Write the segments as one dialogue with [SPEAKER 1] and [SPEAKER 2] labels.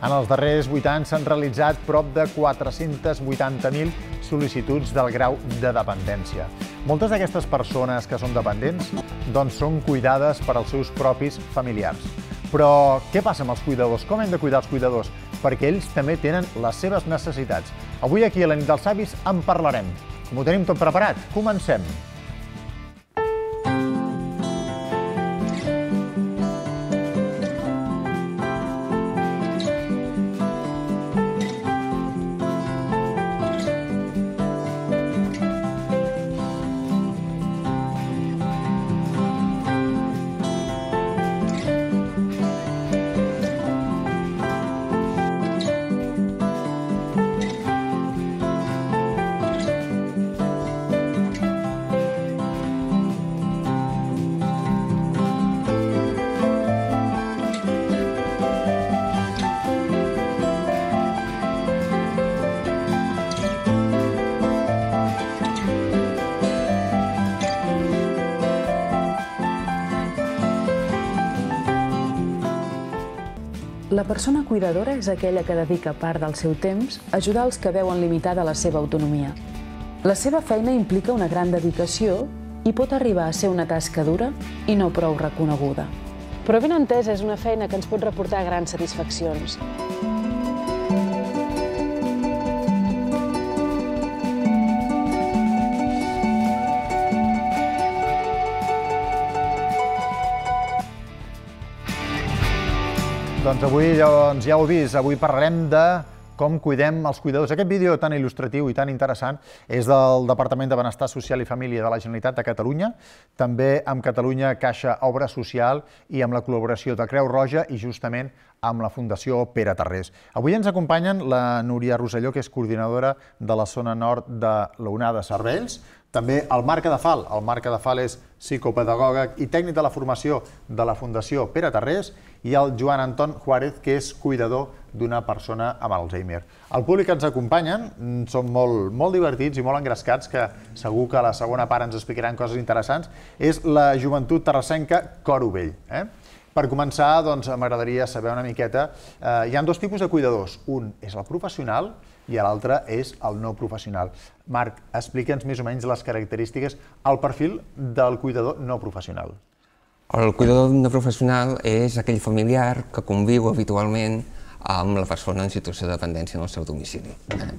[SPEAKER 1] En els darrers 8 anys s'han realitzat prop de 480.000 sol·licituds del grau de dependència. Moltes d'aquestes persones que són dependents són cuidades per als seus propis familiars. Però què passa amb els cuidadors? Com hem de cuidar els cuidadors? Perquè ells també tenen les seves necessitats. Avui aquí a la nit dels avis en parlarem. Com ho tenim tot preparat? Comencem!
[SPEAKER 2] La persona cuidadora és aquella que dedica part del seu temps a ajudar els que veuen limitada la seva autonomia. La seva feina implica una gran dedicació i pot arribar a ser una tasca dura i no prou reconeguda. Però ben entesa és una feina que ens pot reportar grans satisfaccions.
[SPEAKER 1] Doncs avui ja ho heu vist, avui parlarem de com cuidem els cuidadors. Aquest vídeo tan il·lustratiu i tan interessant és del Departament de Benestar Social i Família de la Generalitat de Catalunya, també amb Catalunya Caixa Obra Social i amb la col·laboració de Creu Roja i justament amb la Fundació Pere Tarrés. Avui ens acompanyen la Núria Rosselló, que és coordinadora de la zona nord de l'Onada Cervells, també el Marc Cadafal. El Marc Cadafal és psicopedagoga i tècnic de la formació de la Fundació Pere Tarrés, i el Joan Anton Juárez, que és cuidador d'una persona amb Alzheimer. El públic que ens acompanyen són molt divertits i molt engrescats, que segur que a la segona part ens explicaran coses interessants. És la joventut terrassenca Coro Vell. Per començar, m'agradaria saber una miqueta. Hi ha dos tipus de cuidadors. Un és el professional i l'altre és el no professional. Marc, explica'ns més o menys les característiques, el perfil del cuidador no professional.
[SPEAKER 3] El cuidador no professional és aquell familiar que conviu habitualment amb la persona en situació de dependència en el seu domicili.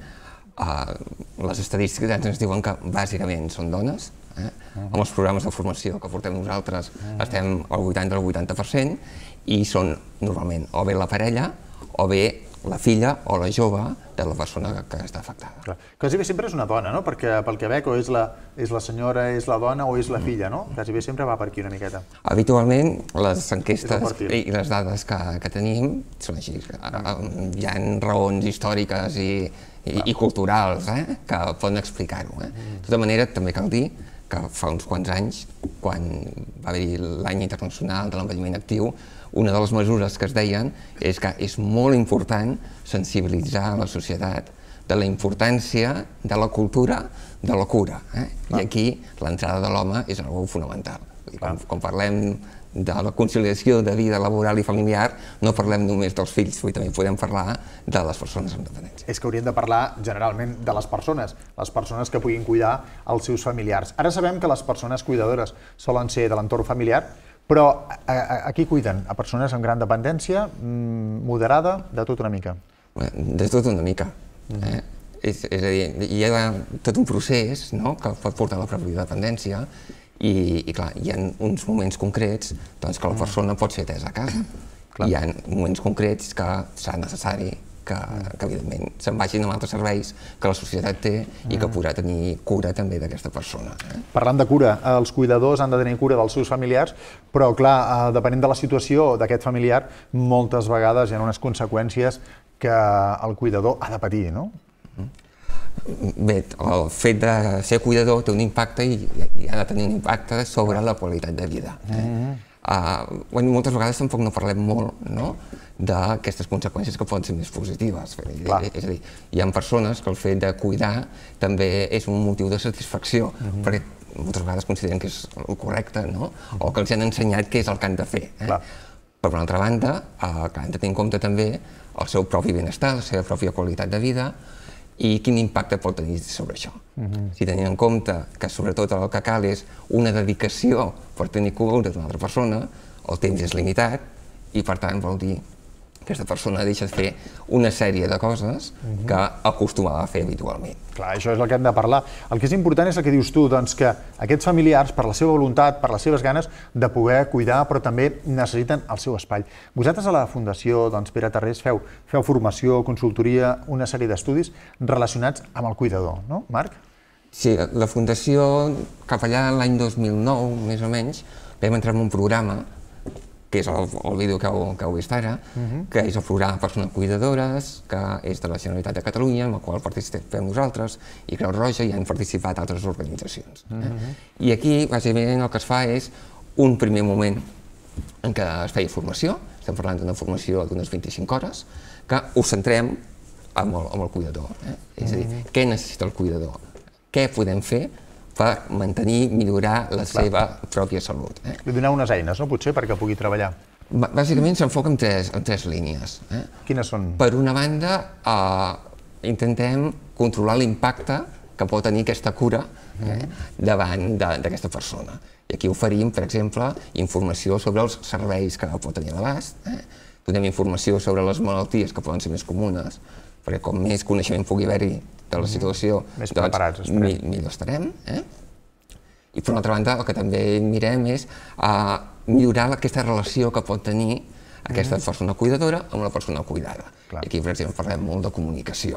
[SPEAKER 3] Les estadístiques ens diuen que bàsicament són dones. Amb els programes de formació que portem nosaltres estem al 80% i són normalment o bé la parella o bé la filla o la jove de la persona que està afectada.
[SPEAKER 1] Quasi bé sempre és una dona, no? Perquè pel que veig o és la senyora, és la dona o és la filla, no? Quasi bé sempre va per aquí una miqueta.
[SPEAKER 3] Habitualment les enquestes i les dades que tenim són així. Hi ha raons històriques i culturals que poden explicar-ho. De tota manera, també cal dir que fa uns quants anys, quan va haver-hi l'any internacional de l'envelliment actiu, una de les mesures que es deien és que és molt important sensibilitzar la societat de la importància de la cultura de la cura. I aquí l'entrada de l'home és una cosa fonamental. Quan parlem de la conciliació de vida laboral i familiar, no parlem només dels fills, també podem parlar de les persones amb dependència.
[SPEAKER 1] És que hauríem de parlar generalment de les persones que puguin cuidar els seus familiars. Ara sabem que les persones cuidadores solen ser de l'entorn familiar, però a qui cuiden? A persones amb gran dependència, moderada, de tot una mica?
[SPEAKER 3] De tot una mica. És a dir, hi ha tot un procés que pot portar a la pròpia dependència i, clar, hi ha uns moments concrets que la persona pot ser atesa a casa. Hi ha moments concrets que serà necessari que evidentment se'n vagin amb altres serveis que la societat té i que podrà tenir cura també d'aquesta persona.
[SPEAKER 1] Parlant de cura, els cuidadors han de tenir cura dels seus familiars, però clar, depenent de la situació d'aquest familiar, moltes vegades hi ha unes conseqüències que el cuidador ha de patir, no?
[SPEAKER 3] Bé, el fet de ser cuidador té un impacte i ha de tenir un impacte sobre la qualitat de vida. Moltes vegades tampoc no parlem molt d'aquestes conseqüències que poden ser més positives. És a dir, hi ha persones que el fet de cuidar també és un motiu de satisfacció, perquè moltes vegades consideren que és el correcte, o que els han ensenyat què és el que han de fer. Per una altra banda, han de tenir en compte també el seu propi benestar, la seva pròpia qualitat de vida i quin impacte pot tenir sobre això. Si tenim en compte que sobretot el que cal és una dedicació per tenir cura d'una altra persona, el temps és limitat i per tant vol dir que aquesta persona deixa de fer una sèrie de coses que acostumava a fer habitualment.
[SPEAKER 1] Clar, això és el que hem de parlar. El que és important és el que dius tu, doncs que aquests familiars, per la seva voluntat, per les seves ganes de poder cuidar, però també necessiten el seu espai. Vosaltres a la Fundació Pere Tarrés feu formació, consultoria, una sèrie d'estudis relacionats amb el cuidador, no, Marc?
[SPEAKER 3] Sí, la Fundació, cap allà l'any 2009, més o menys, vam entrar en un programa que és el vídeo que heu vist ara, que és el programa Persones Cuidadores, que és de la Generalitat de Catalunya, en el qual participem nosaltres, i Creu Roja, i han participat altres organitzacions. I aquí, bàsicament, el que es fa és un primer moment en què es feia formació, estem parlant d'una formació d'unes 25 hores, que ho centrem amb el cuidador. És a dir, què necessita el cuidador? Què podem fer per mantenir, millorar la seva pròpia salut.
[SPEAKER 1] Li doneu unes eines, no, potser, perquè pugui treballar?
[SPEAKER 3] Bàsicament s'enfoca en tres línies.
[SPEAKER 1] Quines són?
[SPEAKER 3] Per una banda, intentem controlar l'impacte que pot tenir aquesta cura davant d'aquesta persona. I aquí oferim, per exemple, informació sobre els serveis que pot tenir a l'abast, donem informació sobre les malalties que poden ser més comunes, perquè com més coneixement pugui haver-hi de la situació, millor estarem. I per una altra banda, el que també mirem és millorar aquesta relació que pot tenir aquesta persona cuidadora amb la persona cuidada. I aquí, per exemple, parlem molt de comunicació.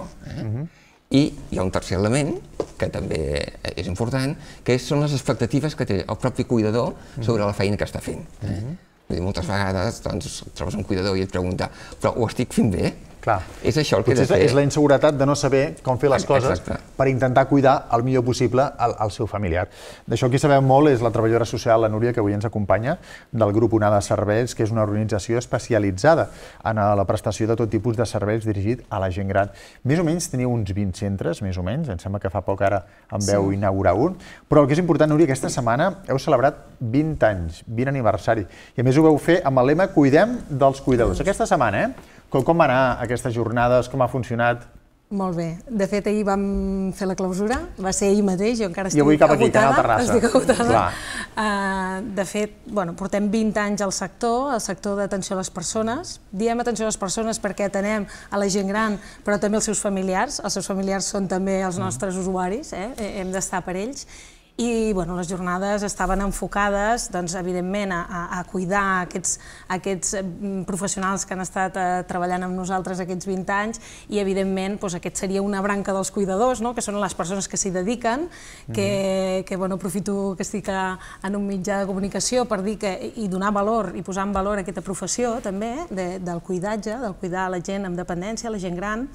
[SPEAKER 3] I hi ha un tercer element, que també és important, que són les expectatives que té el propi cuidador sobre la feina que està fent. Moltes vegades trobes un cuidador i et pregunta, però ho estic fent bé? És això el que he de fer.
[SPEAKER 1] És la inseguretat de no saber com fer les coses per intentar cuidar el millor possible al seu familiar. D'això qui sabem molt és la treballadora social, la Núria, que avui ens acompanya, del grup Onada Serveis, que és una organització especialitzada en la prestació de tot tipus de serveis dirigit a la gent gran. Més o menys teniu uns 20 centres, més o menys, em sembla que fa poc ara en veu inaugurar un, però el que és important, Núria, aquesta setmana heu celebrat 20 anys, 20 aniversari, i a més ho veu fer amb el lema Cuidem dels cuidadors. Aquesta setmana, com va anar aquestes jornades? Com ha funcionat?
[SPEAKER 4] Molt bé. De fet, ahir vam fer la clausura, va ser ahir mateix, jo encara estic agotada.
[SPEAKER 1] I avui cap aquí, Canal Terrassa.
[SPEAKER 4] Estic agotada. De fet, portem 20 anys al sector d'atenció a les persones. Diem atenció a les persones perquè atenem a la gent gran, però també als seus familiars. Els seus familiars són també els nostres usuaris, hem d'estar per ells. I les jornades estaven enfocades, evidentment, a cuidar aquests professionals que han estat treballant amb nosaltres aquests 20 anys i, evidentment, aquest seria una branca dels cuidadors, que són les persones que s'hi dediquen, que aprofito que estic en un mitjà de comunicació per dir i donar valor i posar en valor aquesta professió, també, del cuidatge, del cuidar la gent amb dependència, la gent gran.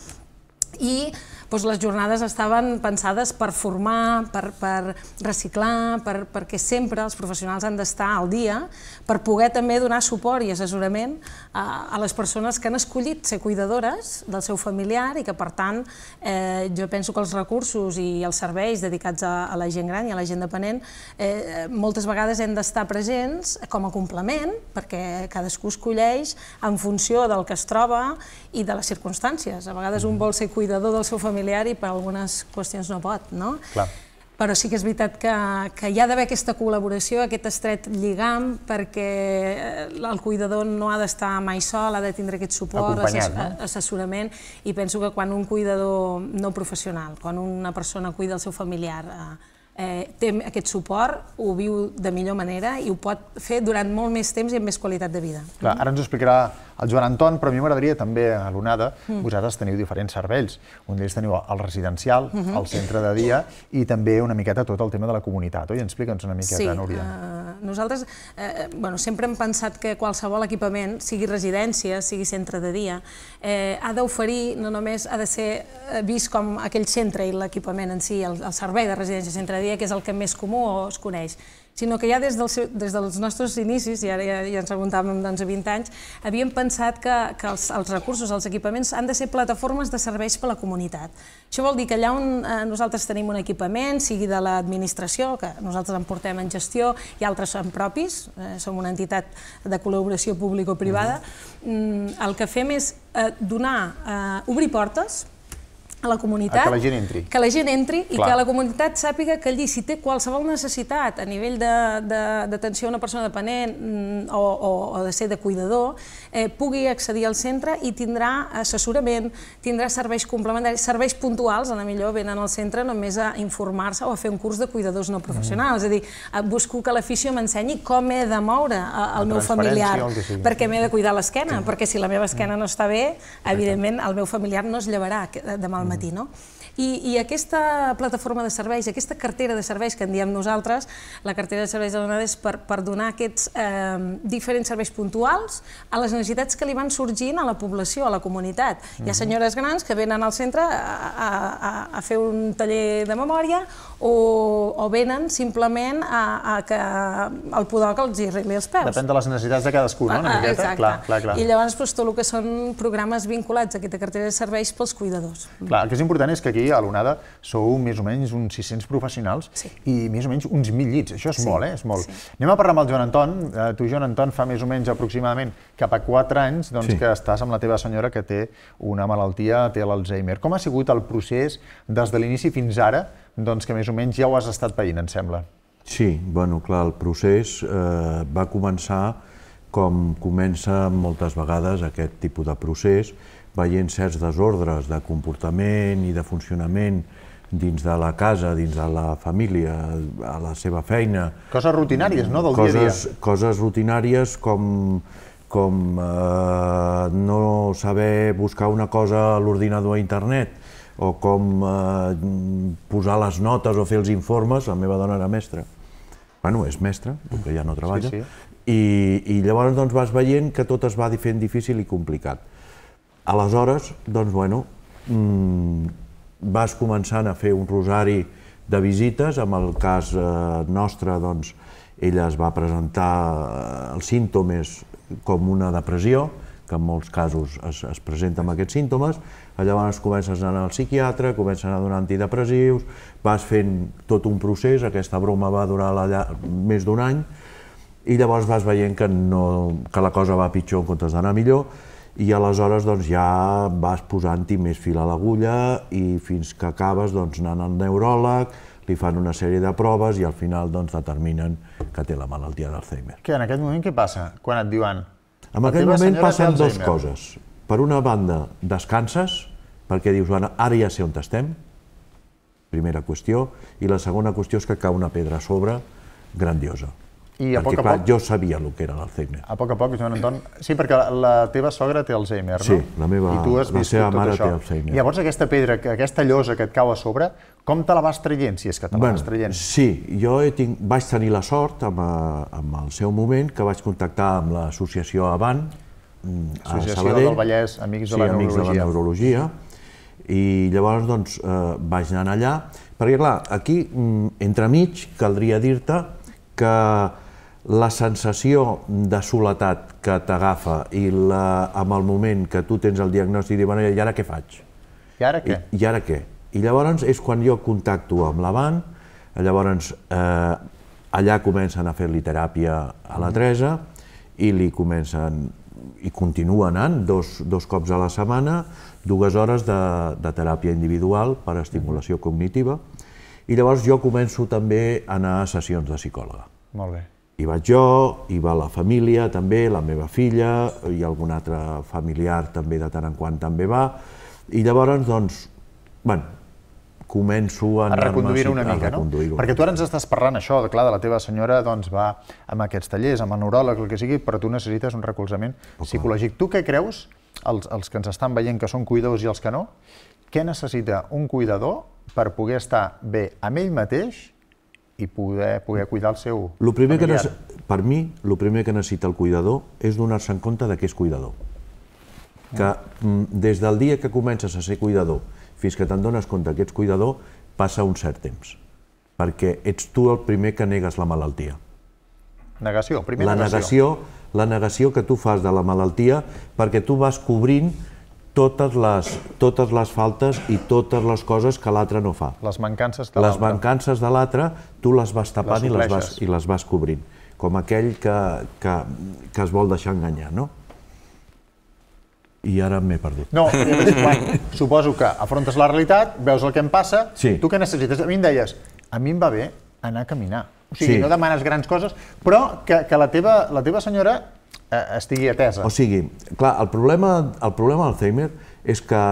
[SPEAKER 4] I les jornades estaven pensades per formar, per reciclar, perquè sempre els professionals han d'estar al dia per poder també donar suport i assessorament a les persones que han escollit ser cuidadores del seu familiar i que, per tant, jo penso que els recursos i els serveis dedicats a la gent gran i a la gent dependent moltes vegades hem d'estar presents com a complement, perquè cadascú escolleix en funció del que es troba i de les circumstàncies. A vegades un vol ser cuidador del seu familiar i per algunes qüestions no pot, no? Però sí que és veritat que hi ha d'haver aquesta col·laboració, aquest estret lligam, perquè el cuidador no ha d'estar mai sol, ha de tindre aquest suport, assessorament, i penso que quan un cuidador no professional, quan una persona cuida el seu familiar, té aquest suport, ho viu de millor manera i ho pot fer durant molt més temps i amb més qualitat de vida.
[SPEAKER 1] Ara ens ho explicarà el Joan Anton, però a mi m'agradaria també, a l'Onada, vosaltres teniu diferents serveis. Un d'ells teniu el residencial, el centre de dia i també una miqueta tot el tema de la comunitat. Explica'ns una miqueta, Núria.
[SPEAKER 4] Sí, nosaltres sempre hem pensat que qualsevol equipament, sigui residència, sigui centre de dia, ha d'oferir, no només ha de ser vist com aquell centre i l'equipament en si, el servei de residència centre de dia, que és el que més comú o es coneix, sinó que ja des dels nostres inicis, i ara ja ens remuntàvem a 20 anys, havíem pensat que els recursos, els equipaments, han de ser plataformes de serveis per a la comunitat. Això vol dir que allà on nosaltres tenim un equipament, sigui de l'administració, que nosaltres en portem en gestió, i altres són propis, som una entitat de col·laboració público-privada, el que fem és obrir portes a la comunitat,
[SPEAKER 1] que la gent entri.
[SPEAKER 4] Que la gent entri i que la comunitat sàpiga que allí, si té qualsevol necessitat a nivell d'atenció a una persona dependent o de ser de cuidador, pugui accedir al centre i tindrà assessorament, tindrà serveis complementaris, serveis puntuals, a la millor venen al centre només a informar-se o a fer un curs de cuidadors no professionals, és a dir, busco que l'afició m'ensenyi com he de moure el meu familiar, perquè m'he de cuidar l'esquena, perquè si la meva esquena no està bé, evidentment el meu familiar no es llevarà demà al matí, no? I aquesta plataforma de serveis, aquesta cartera de serveis que en diem nosaltres, la cartera de serveis de l'ONADE és per donar aquests diferents serveis puntuals a les necessitats que li van sorgint a la població, a la comunitat. Hi ha senyores grans que venen al centre a fer un taller de memòria o venen simplement a que el podoc els hi arregli els peus.
[SPEAKER 1] Depèn de les necessitats de cadascú, no? Una miqueta?
[SPEAKER 4] Exacte. I llavors tot el que són programes vinculats a aquesta cartera de serveis pels cuidadors.
[SPEAKER 1] Clar, el que és important és que aquí a l'ONADE sou més o menys uns 600 professionals i més o menys uns 1.000 llits. Això és molt, és molt. Anem a parlar amb el Joan Anton. Tu, Joan Anton, fa més o menys aproximadament cap a 4 anys que estàs amb la teva senyora que té una malaltia, té l'Alzheimer. Com ha sigut el procés des de l'inici fins ara, que més o menys ja ho has estat veient, em sembla?
[SPEAKER 5] Sí, bueno, clar, el procés va començar com comença moltes vegades aquest tipus de procés, veient certs desordres de comportament i de funcionament dins de la casa, dins de la família, a la seva feina.
[SPEAKER 1] Coses rutinàries, no?, del dia a dia.
[SPEAKER 5] Coses rutinàries com no saber buscar una cosa a l'ordinador a internet o com posar les notes o fer els informes. La meva dona era mestra. Bueno, és mestra, perquè ja no treballa. I llavors vas veient que tot es va fent difícil i complicat. Aleshores, vas començant a fer un rosari de visites. En el cas nostre, ella es va presentar els símptomes com una depressió, que en molts casos es presenta amb aquests símptomes. Llavors comences a anar al psiquiatre, comences a donar antidepressius, vas fent tot un procés, aquesta broma va durar més d'1 any, i llavors vas veient que la cosa va pitjor en comptes d'anar millor, i aleshores ja vas posant-hi més fil a l'agulla i fins que acabes anant al neuròleg, li fan una sèrie de proves i al final determinen que té la malaltia d'Alzheimer.
[SPEAKER 1] Què, en aquest moment què passa quan et diuen?
[SPEAKER 5] En aquest moment passen dues coses. Per una banda, descanses, perquè dius, ara ja sé on estem, primera qüestió, i la segona qüestió és que cau una pedra a sobre grandiosa. Perquè, clar, jo sabia el que era l'Alzheimer.
[SPEAKER 1] A poc, Joan Anton. Sí, perquè la teva sogra té Alzheimer, no?
[SPEAKER 5] Sí, la seva mare té Alzheimer.
[SPEAKER 1] Llavors aquesta pedra, aquesta llosa que et cau a sobre, com te la vas traient, si és que te la vas traient?
[SPEAKER 5] Sí, jo vaig tenir la sort, en el seu moment, que vaig contactar amb l'associació Avant, a Sabadell.
[SPEAKER 1] Associació del Vallès, Amics de la
[SPEAKER 5] Neurologia. I llavors vaig anar allà, perquè clar, aquí, entremig, caldria dir-te que la sensació de soledat que t'agafa i en el moment que tu tens el diagnòstic i dius, i ara què faig?
[SPEAKER 1] I ara què?
[SPEAKER 5] I ara què? I llavors és quan jo contacto amb l'Avant, llavors allà comencen a fer-li teràpia a la Teresa i li comencen, i continua anant 2 cops a la setmana, 2 hores de teràpia individual per estimulació cognitiva, i llavors jo començo també a anar a sessions de psicòloga.
[SPEAKER 1] Molt bé.
[SPEAKER 5] Hi vaig jo, hi va la família també, la meva filla, i algun altre familiar també de tant en quant també va, i llavors, començo a
[SPEAKER 1] reconduir-ho una mica, no? Perquè tu ara ens estàs parlant això, clar, de la teva senyora va amb aquests tallers, amb el neuròleg, el que sigui, però tu necessites un recolzament psicològic. Tu què creus, els que ens estan veient que són cuidadors i els que no, què necessita un cuidador per poder estar bé amb ell mateix i poder cuidar el seu familiar?
[SPEAKER 5] Per mi, el primer que necessita el cuidador és donar-se en compte que és cuidador. Que des del dia que comences a ser cuidador fins que te'n dones compte que ets cuidador, passa un cert temps. Perquè ets tu el primer que negues la malaltia.
[SPEAKER 1] Negació, primer negació.
[SPEAKER 5] La negació que tu fas de la malaltia perquè tu vas cobrint totes les faltes i totes les coses que l'altre no fa.
[SPEAKER 1] Les mancances de l'altre.
[SPEAKER 5] Les mancances de l'altre tu les vas tapant i les vas cobrint, com aquell que es vol deixar enganyar, no? I ara m'he perdut.
[SPEAKER 1] No, suposo que afrontes la realitat, veus el que em passa, tu què necessites? A mi em deies, a mi em va bé anar a caminar. O sigui, no demanes grans coses, però que la teva senyora estigui atesa.
[SPEAKER 5] O sigui, clar, el problema d'Alzheimer és que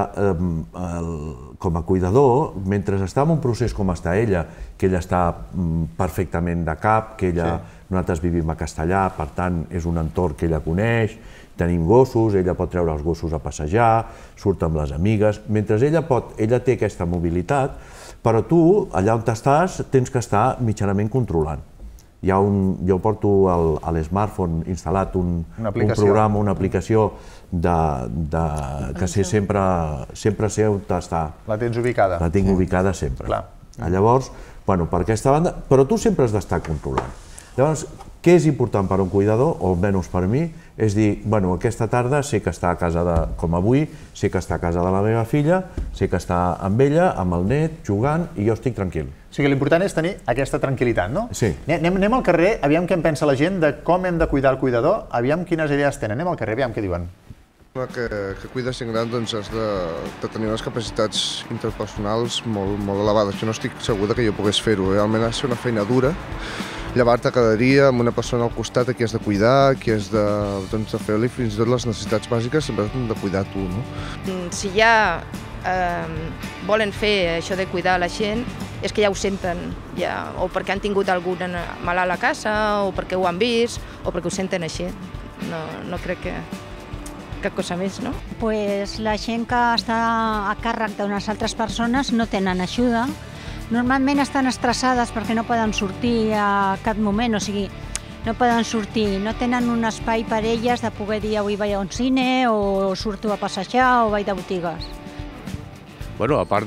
[SPEAKER 5] com a cuidador, mentre està en un procés com està ella, que ella està perfectament de cap, que nosaltres vivim a Castellà, per tant, és un entorn que ella coneix, tenim gossos, ella pot treure els gossos a passejar, surt amb les amigues, mentre ella té aquesta mobilitat, però tu, allà on estàs, tens que estar mitjanament controlant. Jo porto a l'smartphone instal·lat un programa, una aplicació que sé sempre sé on està.
[SPEAKER 1] La tens ubicada?
[SPEAKER 5] La tinc ubicada sempre. Llavors, per aquesta banda, però tu sempre has d'estar controlant. Llavors, què és important per a un cuidador, o almenys per mi, és dir, aquesta tarda sé que està a casa, com avui, sé que està a casa de la meva filla, sé que està amb ella, amb el net, jugant, i jo estic tranquil.
[SPEAKER 1] O sigui, l'important és tenir aquesta tranquil·litat, no?
[SPEAKER 5] Sí.
[SPEAKER 1] Anem al carrer, aviam què en pensa la gent de com hem de cuidar el cuidador, aviam quines idees tenen. Anem al carrer, aviam què diuen.
[SPEAKER 6] Que cuidar gent gran has de tenir unes capacitats interpersonals molt elevades. Jo no estic segur que jo pogués fer-ho, almenys ha de ser una feina dura. Llevar-te cada dia amb una persona al costat a qui has de cuidar, a qui has de fer-li fins i tot les necessitats bàsiques sempre has de cuidar tu, no?
[SPEAKER 7] Si ja volen fer això de cuidar la gent, és que ja ho senten, o perquè han tingut algun malalt a casa, o perquè ho han vist, o perquè ho senten així. No crec que cap cosa més, no?
[SPEAKER 8] La gent que està a càrrec d'unes altres persones no tenen ajuda. Normalment estan estressades perquè no poden sortir a cap moment, o sigui, no poden sortir, no tenen un espai per elles de poder dir avui vaig a un cine o surto a passejar o vaig de botigues.
[SPEAKER 9] A part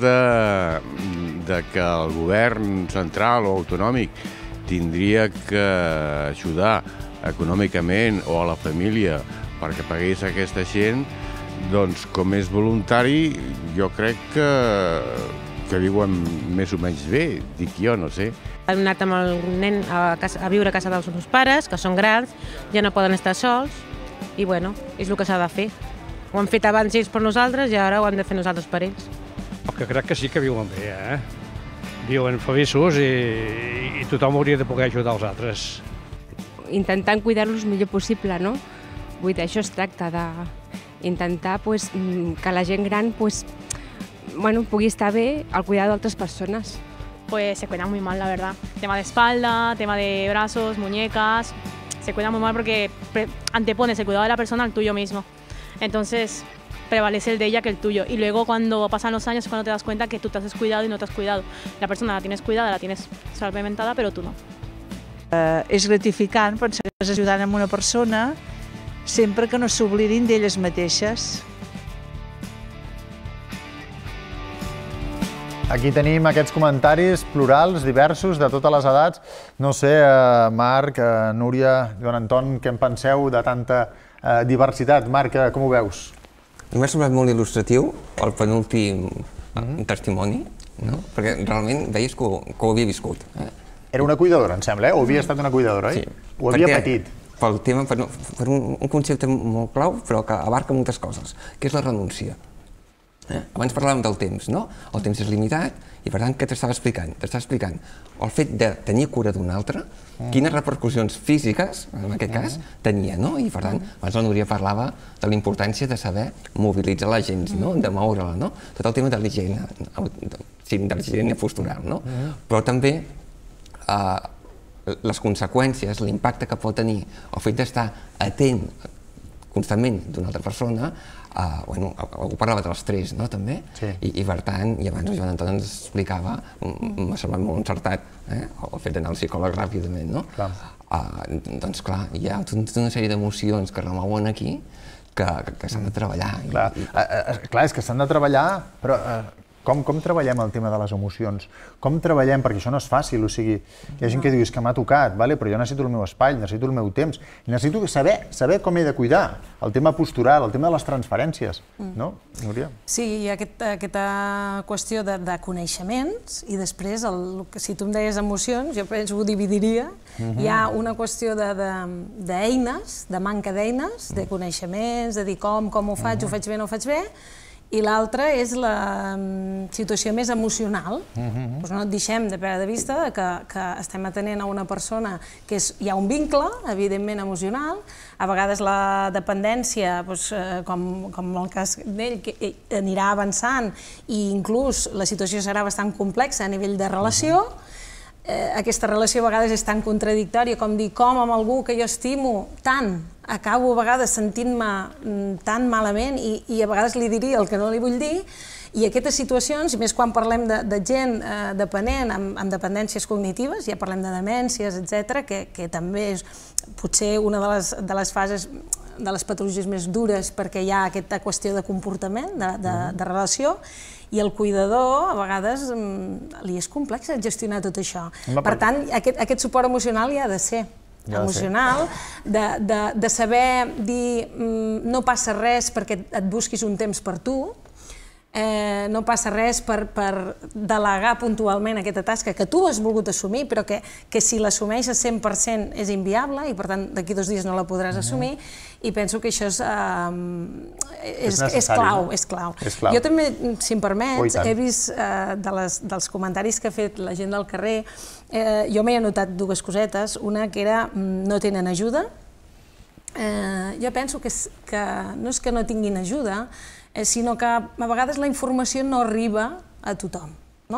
[SPEAKER 9] de que el govern central o autonòmic tindria que ajudar econòmicament o a la família perquè pagués aquesta gent, doncs com és voluntari jo crec que viuen més o menys bé, dic jo, no sé.
[SPEAKER 10] Hem anat amb el nen a viure a casa dels meus pares, que són grans, ja no poden estar sols, i és el que s'ha de fer. Ho han fet abans ells per nosaltres i ara ho hem de fer nosaltres per ells.
[SPEAKER 11] Que crec que sí que viuen bé, Viuen feliços i tothom hauria de poder ajudar els altres.
[SPEAKER 12] Intentant cuidar-los el millor possible, no? Vull dir, això es tracta d'intentar que la gent gran pugui estar bé al cuidado de otras personas.
[SPEAKER 13] Se cuidan muy mal, la verdad. Tema de espalda, tema de brazos, muñecas. Se cuidan muy mal porque antepones el cuidado de la persona al tuyo mismo. Entonces, prevalece el de ella que el tuyo. Y luego, cuando pasan los años, es cuando te das cuenta que tú te has descuidado y no te has cuidado. La persona la tienes cuidada, la tienes salvementada, pero tú no.
[SPEAKER 14] És gratificant pensar que estàs ajudant a una persona sempre que no s'oblidin d'elles mateixes.
[SPEAKER 1] Aquí tenim aquests comentaris plurals, diversos, de totes les edats. No sé, Marc, Núria, Joan Anton, què en penseu de tanta diversitat? Marc, com ho veus?
[SPEAKER 3] M'ha semblat molt il·lustratiu el penúltim testimoni, perquè realment veies que ho havia viscut.
[SPEAKER 1] Era una cuidadora, em sembla, o havia estat una cuidadora, oi? Ho havia patit.
[SPEAKER 3] Pel tema, per un concepte molt clau, però que abarca moltes coses, que és la renúncia. Abans parlàvem del temps, no? El temps és limitat i, per tant, què t'estava explicant? T'estava explicant el fet de tenir cura d'un altre, quines repercussions físiques, en aquest cas, tenia, no? I, per tant, abans la Núria parlava de la importància de saber mobilitzar la gent, de moure-la, no? Tot el tema de l'higiene postural, no? Però també les conseqüències, l'impacte que pot tenir el fet d'estar atent constantment d'una altra persona, ho parlava de l'estrès, no, també? I per tant, i abans el Joan Anton ens explicava, m'ha semblat molt encertat, el fet d'anar al psicòleg ràpidament, no? Doncs clar, hi ha tota una sèrie d'emocions que remouen aquí que s'han de treballar.
[SPEAKER 1] Clar, és que s'han de treballar, però Com treballem el tema de les emocions? Com treballem, perquè això no és fàcil, o sigui, hi ha gent que diu, és que m'ha tocat, però jo necessito el meu espai, necessito el meu temps, necessito saber com he de cuidar, el tema postural, el tema de les transferències, no, Núria?
[SPEAKER 4] Sí, hi ha aquesta qüestió de coneixements i després, si tu em deies emocions, jo penso que ho dividiria. Hi ha una qüestió d'eines, de manca d'eines, de coneixements, de dir com ho faig bé, no ho faig bé, i l'altra és la situació més emocional. No et deixem de perdre de vista que estem atenent a una persona que hi ha un vincle, evidentment emocional, a vegades la dependència, com el cas d'ell, que anirà avançant i inclús la situació serà bastant complexa a nivell de relació. Aquesta relació a vegades és tan contradictòria com dir com amb algú que jo estimo tant acabo a vegades sentint-me tan malament i a vegades li diria el que no li vull dir, i aquestes situacions, i més quan parlem de gent dependent amb dependències cognitives, ja parlem de demències, etc., que també és potser una de les fases de les patologies més dures perquè hi ha aquesta qüestió de comportament, de relació, i el cuidador a vegades li és complex gestionar tot això. Per tant, aquest suport emocional hi ha de ser. Emocional, de saber dir no passa res perquè et busquis un temps per tu, no passa res per delegar puntualment aquesta tasca que tu has volgut assumir, però que si l'assumeixes 100% és inviable i per tant d'aquí 2 dies no la podràs assumir, i penso que això és clau. Jo també, si em permets, he vist dels comentaris que ha fet la gent del carrer, jo m'he anotat 2 cosetes, una que era no tenen ajuda. Jo penso que no és que no tinguin ajuda, sinó que a vegades la informació no arriba a tothom.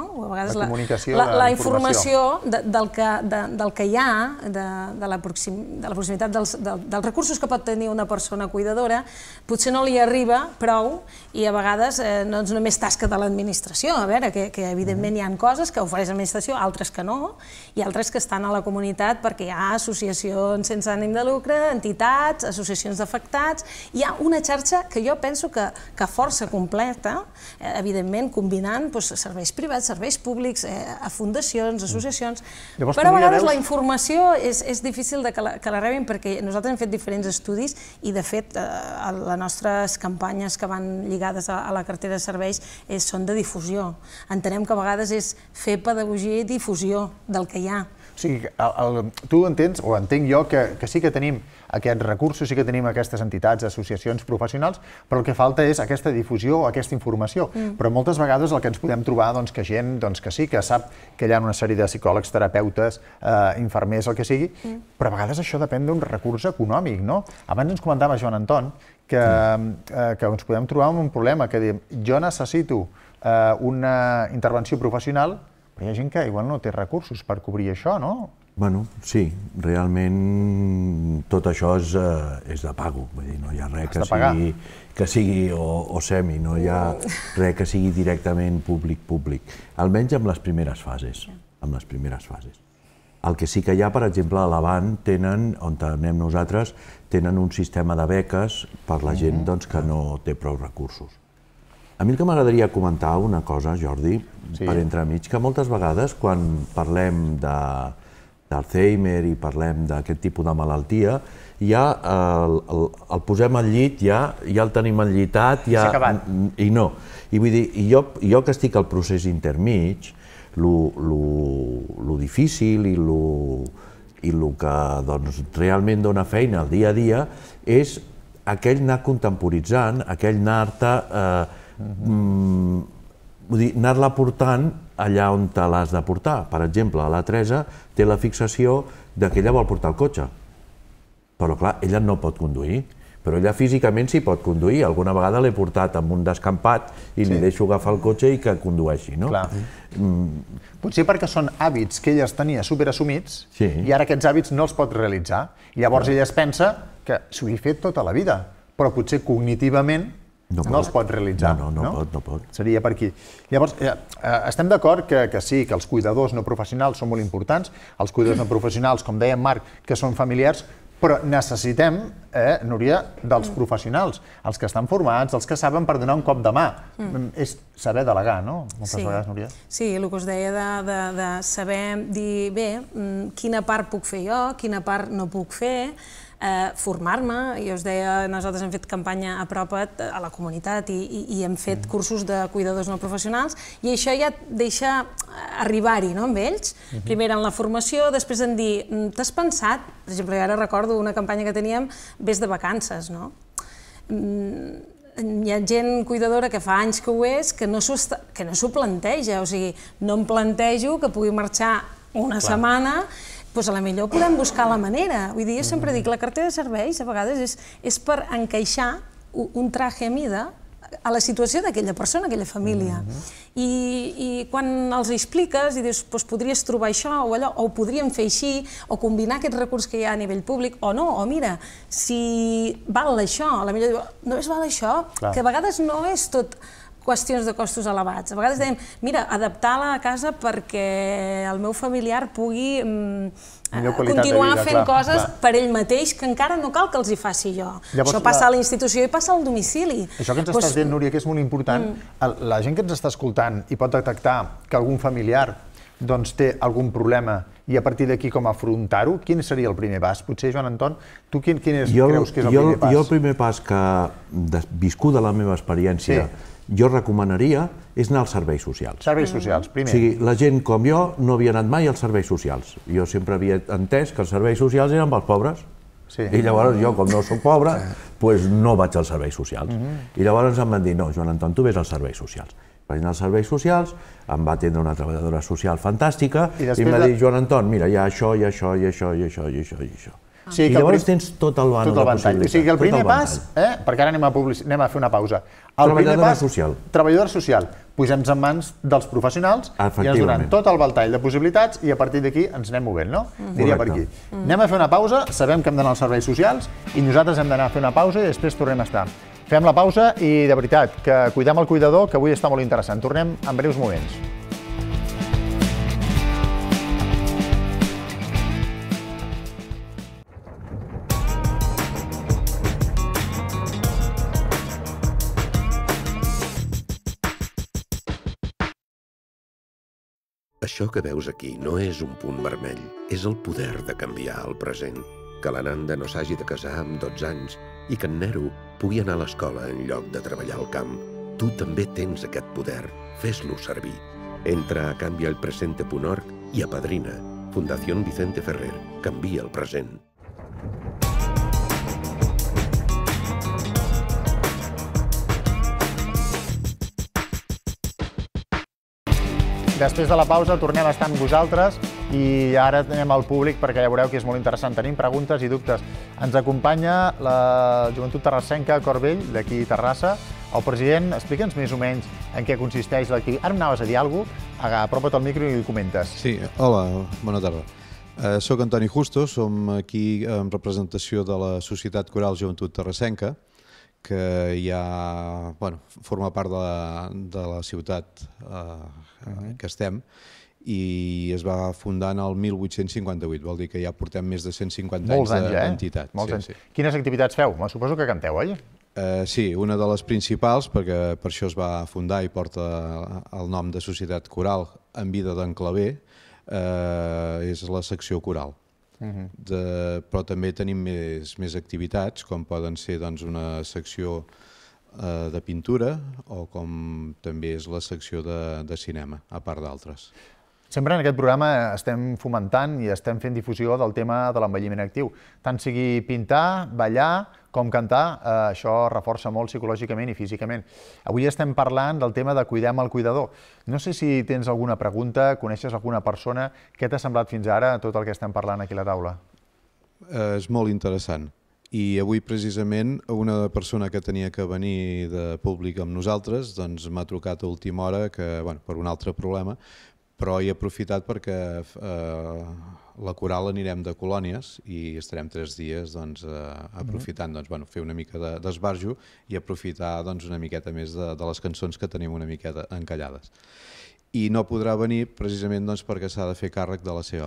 [SPEAKER 4] La informació del que hi ha, de la proximitat dels recursos que pot tenir una persona cuidadora, potser no li arriba prou i a vegades no és només tasca de l'administració. A veure, que evidentment hi ha coses que ofereix l'administració, altres que no, i altres que estan a la comunitat perquè hi ha associacions sense ànim de lucre, entitats, associacions d'afectats. Hi ha una xarxa que jo penso que força completa, evidentment combinant serveis privats, serveis públics, a fundacions, associacions, però a vegades la informació és difícil que la rebin perquè nosaltres hem fet diferents estudis i de fet les nostres campanyes que van lligades a la cartera de serveis són de difusió. Entenem que a vegades és fer pedagogia i difusió del que hi ha.
[SPEAKER 1] O sigui, tu entens, o entenc jo, que sí que tenim aquests recursos, sí que tenim aquestes entitats, associacions professionals, però el que falta és aquesta difusió o aquesta informació. Però moltes vegades el que ens podem trobar que gent que sí, que sap que hi ha una sèrie de psicòlegs, terapeutes, infermers, el que sigui, però a vegades això depèn d'un recurs econòmic, no? Abans ens comentava Joan Anton que ens podem trobar amb un problema, que diem, jo necessito una intervenció professional, però hi ha gent que igual no té recursos per cobrir això, no?
[SPEAKER 5] Bueno, sí, realment tot això és de pago, vull dir, no hi ha res que sigui o semi, no hi ha res que sigui directament públic, almenys amb les primeres fases, El que sí que hi ha, per exemple, a l'Avant tenen, on anem nosaltres, tenen un sistema de beques per la gent que no té prou recursos. A mi el que m'agradaria comentar una cosa, Jordi, per entremig, que moltes vegades quan parlem d'Alzheimer i parlem d'aquest tipus de malaltia, ja el posem al llit, ja el tenim enllitat, i no. I vull dir, jo que estic al procés intermig, lo difícil i el que realment dona feina al dia a dia és aquell anar contemporitzant, aquell anar-te anar-la portant allà on te l'has de portar. Per exemple, la Teresa té la fixació que ella vol portar el cotxe, però clar, ella no pot conduir, però ella físicament sí pot conduir. Alguna vegada l'he portat amb un descampat i li deixo agafar el cotxe i que condueixi, no?
[SPEAKER 1] Potser perquè són hàbits que ella els tenia superassumits i ara aquests hàbits no els pot realitzar. I llavors ella es pensa que s'ho he fet tota la vida, però potser cognitivament no els pot realitzar.
[SPEAKER 5] No pot.
[SPEAKER 1] Seria per aquí. Llavors, estem d'acord que sí, que els cuidadors no professionals són molt importants, els cuidadors no professionals, com deia en Marc, que són familiars, Però necessitem, Núria, dels professionals, els que estan formats, els que saben per donar un cop de mà. És saber delegar, no? Moltes vegades, Núria.
[SPEAKER 4] Sí, el que us deia de saber dir, bé, quina part puc fer jo, quina part no puc fer, formar-me. Jo us deia, nosaltres hem fet campanya Apropa't a la comunitat i hem fet cursos de cuidadors no professionals i això ja deixa arribar-hi amb ells. Primer en la formació, després en dir, t'has pensat? Per exemple, jo ara recordo una campanya que teníem, vés de vacances, no? Hi ha gent cuidadora que fa anys que ho és, que no s'ho planteja, o sigui, no em plantejo que pugui marxar una setmana, doncs potser podem buscar la manera. Vull dir, jo sempre dic, la cartera de serveis a vegades és per encaixar un traje a mida a la situació d'aquella persona, aquella família. I quan els expliques i dius, doncs podries trobar això o allò, o ho podríem fer així, o combinar aquest recurs que hi ha a nivell públic, o no, o mira, si val això, potser diu, només val això, que a vegades no és tot qüestions de costos elevats. A vegades dèiem, mira, adaptar la casa perquè el meu familiar pugui continuar fent coses per ell mateix que encara no cal que els hi faci jo. Això passa a la institució i passa al domicili.
[SPEAKER 1] Això que ens estàs dient, Núria, que és molt important, la gent que ens està escoltant i pot detectar que algun familiar té algun problema i a partir d'aquí com afrontar-ho, quin seria el primer pas? Potser, Joan Anton, tu quin creus que és el primer pas?
[SPEAKER 5] Jo el primer pas que, viscut de la meva experiència, jo recomanaria és anar als serveis socials.
[SPEAKER 1] Serveis socials, primer.
[SPEAKER 5] O sigui, la gent com jo no havia anat mai als serveis socials. Jo sempre havia entès que els serveis socials eren pels pobres. I llavors jo, com no soc pobre, no vaig als serveis socials. I llavors em van dir, no, Joan Anton, tu vés als serveis socials. Vaig anar als serveis socials, em va atendre una treballadora social fantàstica i em va dir, Joan Anton, mira, hi ha això, i això, i això, i això, i això, i això. I llavors tens tot el ventall de possibilitats.
[SPEAKER 1] O sigui, el primer pas, perquè ara anem a fer una pausa.
[SPEAKER 5] Treballadora social.
[SPEAKER 1] Treballadora social. Posem-nos en mans dels professionals i ens donen tot el ventall de possibilitats i a partir d'aquí ens anem movent, no? Diria per aquí. Anem a fer una pausa, sabem que hem d'anar als serveis socials i nosaltres hem d'anar a fer una pausa i després tornem a estar. Fem la pausa i, de veritat, que cuidem el cuidador, que avui està molt interessant. Tornem en breus moments.
[SPEAKER 15] Això que veus aquí no és un punt vermell, és el poder de canviar el present. Que la Nanda no s'hagi de casar amb 12 anys i que en Nero pugui anar a l'escola en lloc de treballar al camp. Tu també tens aquest poder, fes-lo servir. Entra a canviaelpresente.org i apadrina. Fundació Vicente Ferrer, canvia el present.
[SPEAKER 1] Després de la pausa tornem a estar amb vosaltres i ara anem al públic perquè ja veureu que és molt interessant. Tenim preguntes i dubtes. Ens acompanya la Joventut Terrassenca Corbell, d'aquí Terrassa. El president, explica'ns més o menys en què consisteix l'activitat. Ara anaves a dir alguna cosa, apropa't al micro i ho comentes.
[SPEAKER 16] Sí, hola, bona tarda. Soc Antoni Justo, som aquí en representació de la Societat Coral Joventut Terrassenca, que ja forma part de la ciutat que estem i es va fundar en el 1858, vol dir que ja portem més de 150 anys d'entitat.
[SPEAKER 1] Molts anys. Quines activitats feu? Suposo que canteu, oi?
[SPEAKER 16] Sí, una de les principals, perquè per això es va fundar i porta el nom de Societat Coral en vida d'en Clavé, és la secció coral. Però també tenim més activitats, com poden ser una secció de pintura o com també és la secció de cinema, a part d'altres.
[SPEAKER 1] Sempre en aquest programa estem fomentant i estem fent difusió del tema de l'envelliment actiu. Tant sigui pintar, ballar com cantar, això reforça molt psicològicament i físicament. Avui estem parlant del tema de cuidem el cuidador. No sé si tens alguna pregunta, coneixes alguna persona. Què t'ha semblat fins ara tot el que estem parlant aquí a la taula?
[SPEAKER 16] És molt interessant. I avui, precisament, una persona que tenia que venir de públic amb nosaltres m'ha trucat a última hora per un altre problema, però he aprofitat perquè la coral anirem de colònies i estarem 3 dies aprofitant fer una mica d'esbarjo i aprofitar una miqueta més de les cançons que tenim una miqueta encallades. I no podrà venir precisament perquè s'ha de fer càrrec de la seva mare.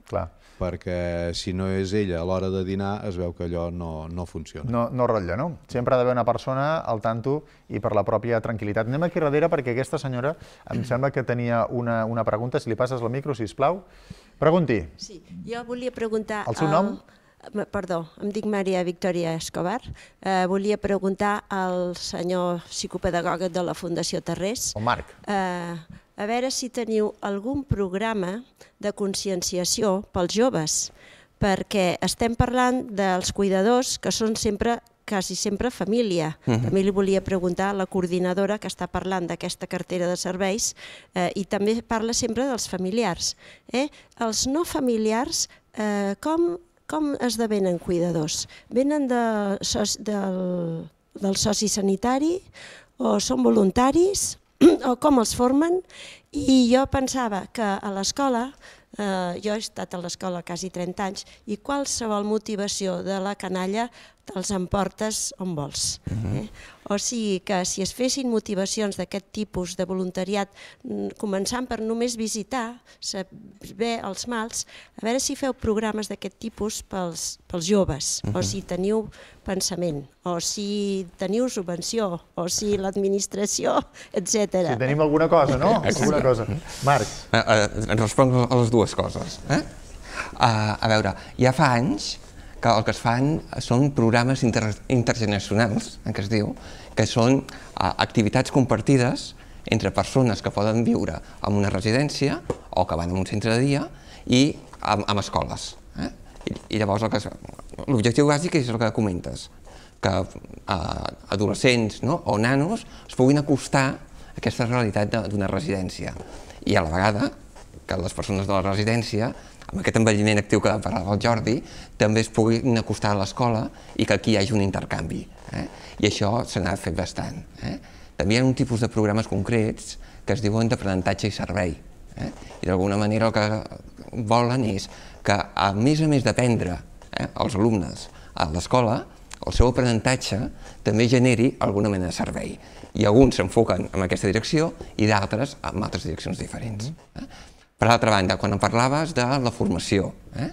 [SPEAKER 1] Clar.
[SPEAKER 16] Perquè si no és ella a l'hora de dinar es veu que allò no funciona.
[SPEAKER 1] No rotlla, no? Sempre ha d'haver una persona al tanto i per la pròpia tranquil·litat. Anem aquí darrere perquè aquesta senyora em sembla que tenia una pregunta. Si li passes el micro, sisplau. Pregunti.
[SPEAKER 17] Sí, jo volia preguntar...
[SPEAKER 1] El seu nom?
[SPEAKER 17] Perdó, em dic Maria Victòria Escobar. Volia preguntar al senyor psicopedagog de la Fundació Tarrés.
[SPEAKER 1] El Marc.
[SPEAKER 17] A veure si teniu algun programa de conscienciació pels joves, perquè estem parlant dels cuidadors que són quasi sempre família. També li volia preguntar a la coordinadora que està parlant d'aquesta cartera de serveis i també parla sempre dels familiars. Els no familiars, com esdevenen cuidadors? Venen del soci sanitari o són voluntaris? O com els formen, i jo pensava que a l'escola, jo he estat a l'escola quasi 30 anys, i qualsevol motivació de la canalla te'ls emportes on vols. O sigui que si es fessin motivacions d'aquest tipus de voluntariat, començant per només visitar, saber els mals, a veure si feu programes d'aquest tipus pels joves, o si teniu pensament, o si teniu subvenció, o si l'administració, etc.
[SPEAKER 1] Si tenim alguna cosa, no? Alguna cosa. Marc.
[SPEAKER 3] Responc a les dues coses. A veure, ja fa anys que el que es fan són programes intergeneracionals, que es diu, que són activitats compartides entre persones que poden viure en una residència o que van a un centre de dia i en escoles. I llavors l'objectiu bàsic és el que comentes, que adolescents o nanos es puguin acostar a aquesta realitat d'una residència i a la vegada que les persones de la residència, amb aquest envelliment actiu que parlava el Jordi, també es puguin acostar a l'escola i que aquí hi hagi un intercanvi. I això se n'ha fet bastant. També hi ha un tipus de programes concrets que es diuen d'aprenentatge i servei. I d'alguna manera el que volen és que, a més d'aprendre els alumnes a l'escola, el seu aprenentatge també generi alguna mena de servei. I alguns s'enfoquen en aquesta direcció i d'altres en altres direccions diferents. Per l'altra banda, quan em parlaves de la formació,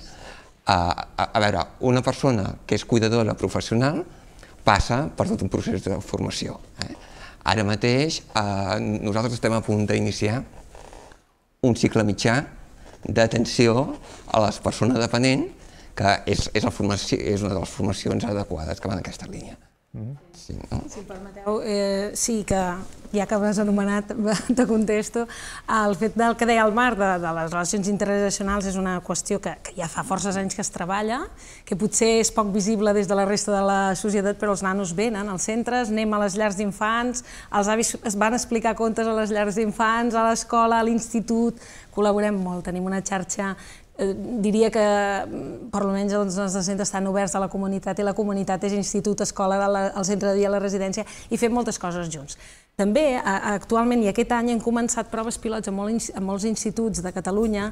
[SPEAKER 3] a veure, una persona que és cuidadora professional passa per tot un procés de formació. Ara mateix nosaltres estem a punt d'iniciar un cicle mitjà d'atenció a les persones dependents, que és una de les formacions adequades que van en aquesta línia.
[SPEAKER 4] Si em permeteu, sí que, ja que m'has anomenat, te contesto. El fet del que deia el Marc de les relacions intergeneracionals és una qüestió que ja fa forces anys que es treballa, que potser és poc visible des de la resta de la societat, però els nanos venen als centres, anem a les llars d'infants, els avis es van explicar contes a les llars d'infants, a l'escola, a l'institut, col·laborem molt, tenim una xarxa. Diria que per almenys els nostres centres estan oberts a la comunitat i la comunitat és institut, escola, el centre de dia, la residència, i fem moltes coses junts. També, actualment, i aquest any, hem començat proves pilots a molts instituts de Catalunya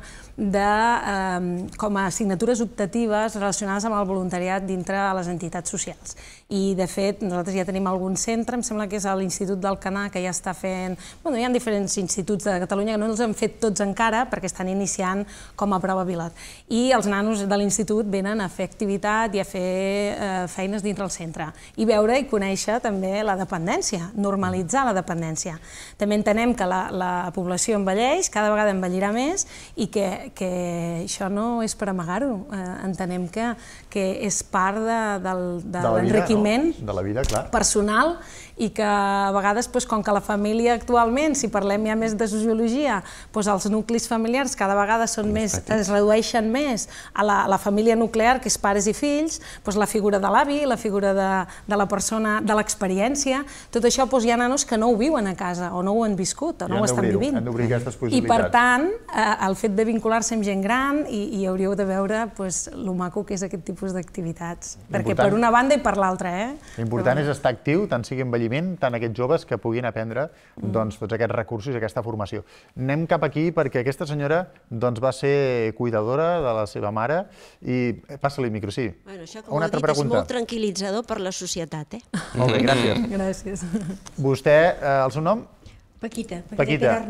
[SPEAKER 4] com a assignatures optatives relacionades amb el voluntariat dintre les entitats socials. I, de fet, nosaltres ja tenim algun centre, em sembla que és l'Institut d'Alcanar, que ja està fent... Hi ha diferents instituts de Catalunya que no els hem fet tots encara perquè estan iniciant com a prova pilot. I els nanos de l'institut venen a fer activitat i a fer feines dintre el centre. I veure i conèixer també la dependència, normalitzar la dependència. També entenem que la població envelleix, cada vegada envellirà més i que això no és per amagar-ho. Entenem que és part de l'enriquiment personal i que a vegades, com que la família actualment, si parlem ja més de sociologia, els nuclis familiars cada vegada es redueixen més a la família nuclear, que és pares i fills, la figura de l'avi, la figura de la persona, de l'experiència, tot això hi ha nanos que no ho viuen a casa, o no ho han viscut, o no ho estan vivint. I per tant, el fet de vincular-se amb gent gran, i hauríeu de veure lo maco que és aquest tipus d'activitats. Perquè per una banda i per l'altra.
[SPEAKER 1] L'important és estar actiu, tant sigui envelliment, tant aquests joves que puguin aprendre tots aquests recursos i aquesta formació. Anem cap aquí perquè aquesta senyora va ser cuidadora de la seva mare i... Passa-li el micro, sí.
[SPEAKER 17] Això, com ho he dit, és molt tranquil·litzador per la societat.
[SPEAKER 1] Molt bé, gràcies.
[SPEAKER 4] Gràcies.
[SPEAKER 1] Vostè, el seu nom?
[SPEAKER 18] Paquita Arnau.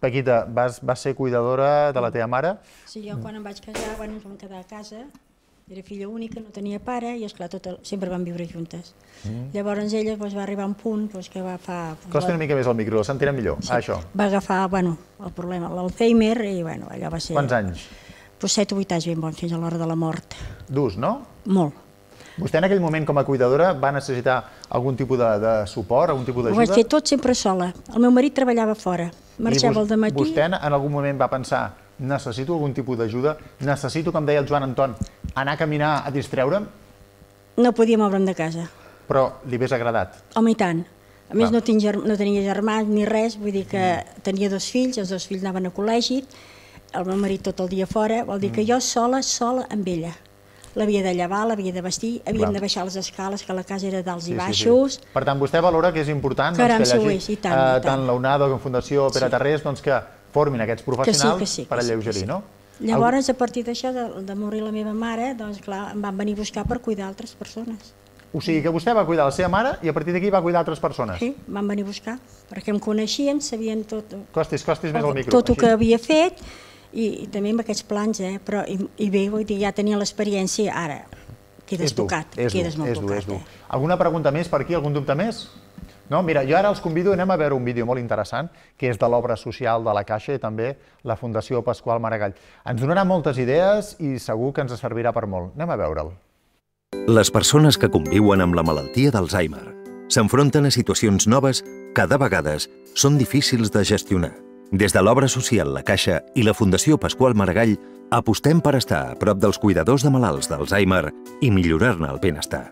[SPEAKER 1] Paquita, vas ser cuidadora de la teva mare?
[SPEAKER 18] Sí, jo quan em vaig casar, ens vam quedar a casa, era filla única, no tenia pare i, esclar, sempre vam viure juntes. Llavors ella va arribar a un punt que va agafar...
[SPEAKER 1] Costa una mica més el micro, el sentirem millor. Això.
[SPEAKER 18] Va agafar, el problema, l'Alzheimer, i allò va ser...
[SPEAKER 1] Quants anys?
[SPEAKER 18] 7 o 8 anys ben bons, fins a l'hora de la mort.
[SPEAKER 1] Durs, no?
[SPEAKER 18] Molt.
[SPEAKER 1] Vostè en aquell moment, com a cuidadora, va necessitar algun tipus de suport, algun tipus d'ajuda?
[SPEAKER 18] Ho vaig fer tot sempre sola. El meu marit treballava fora, marxava al dematí...
[SPEAKER 1] I vostè en algun moment va pensar, necessito algun tipus d'ajuda, necessito, com deia el Joan Anton, anar a caminar a distreure'm?
[SPEAKER 18] No podia moure'm de casa.
[SPEAKER 1] Però li hagués agradat?
[SPEAKER 18] Home, i tant. A més, no tenia germans ni res, vull dir que tenia 2 fills, els 2 fills anaven a col·legi, el meu marit tot el dia fora, vol dir que jo sola amb ella. L'havia de llevar, l'havia de vestir, havíem de baixar les escales, que la casa era d'alts i baixos.
[SPEAKER 1] Per tant, vostè valora que és important que hi hagi tant la UNADO com Fundació Pere Tarrés que formin aquests professionals per alleugerir, no?
[SPEAKER 18] Llavors, a partir d'això, de morir la meva mare, doncs clar, em van venir a buscar per cuidar altres persones.
[SPEAKER 1] O sigui que vostè va cuidar la seva mare i a partir d'aquí va cuidar altres persones?
[SPEAKER 18] Sí, em van venir a buscar, perquè em coneixien, sabien tot...
[SPEAKER 1] Costis més el micro.
[SPEAKER 18] Tot el que havia fet, i també amb aquests plans, però i bé, vull dir, ja tenia l'experiència, ara quedes tocat, quedes molt tocat.
[SPEAKER 1] Alguna pregunta més per aquí, algun dubte més? No, mira, jo ara els convido, anem a veure un vídeo molt interessant, que és de l'obra social de la Caixa i també la Fundació Pasqual Maragall. Ens donarà moltes idees i segur que ens servirà per molt. Anem a veure'l.
[SPEAKER 19] Les persones que conviuen amb la malaltia d'Alzheimer s'enfronten a situacions noves que de vegades són difícils de gestionar. Des de l'obra social La Caixa i la Fundació Pasqual Maragall apostem per estar a prop dels cuidadors de malalts d'Alzheimer i millorar-ne el benestar.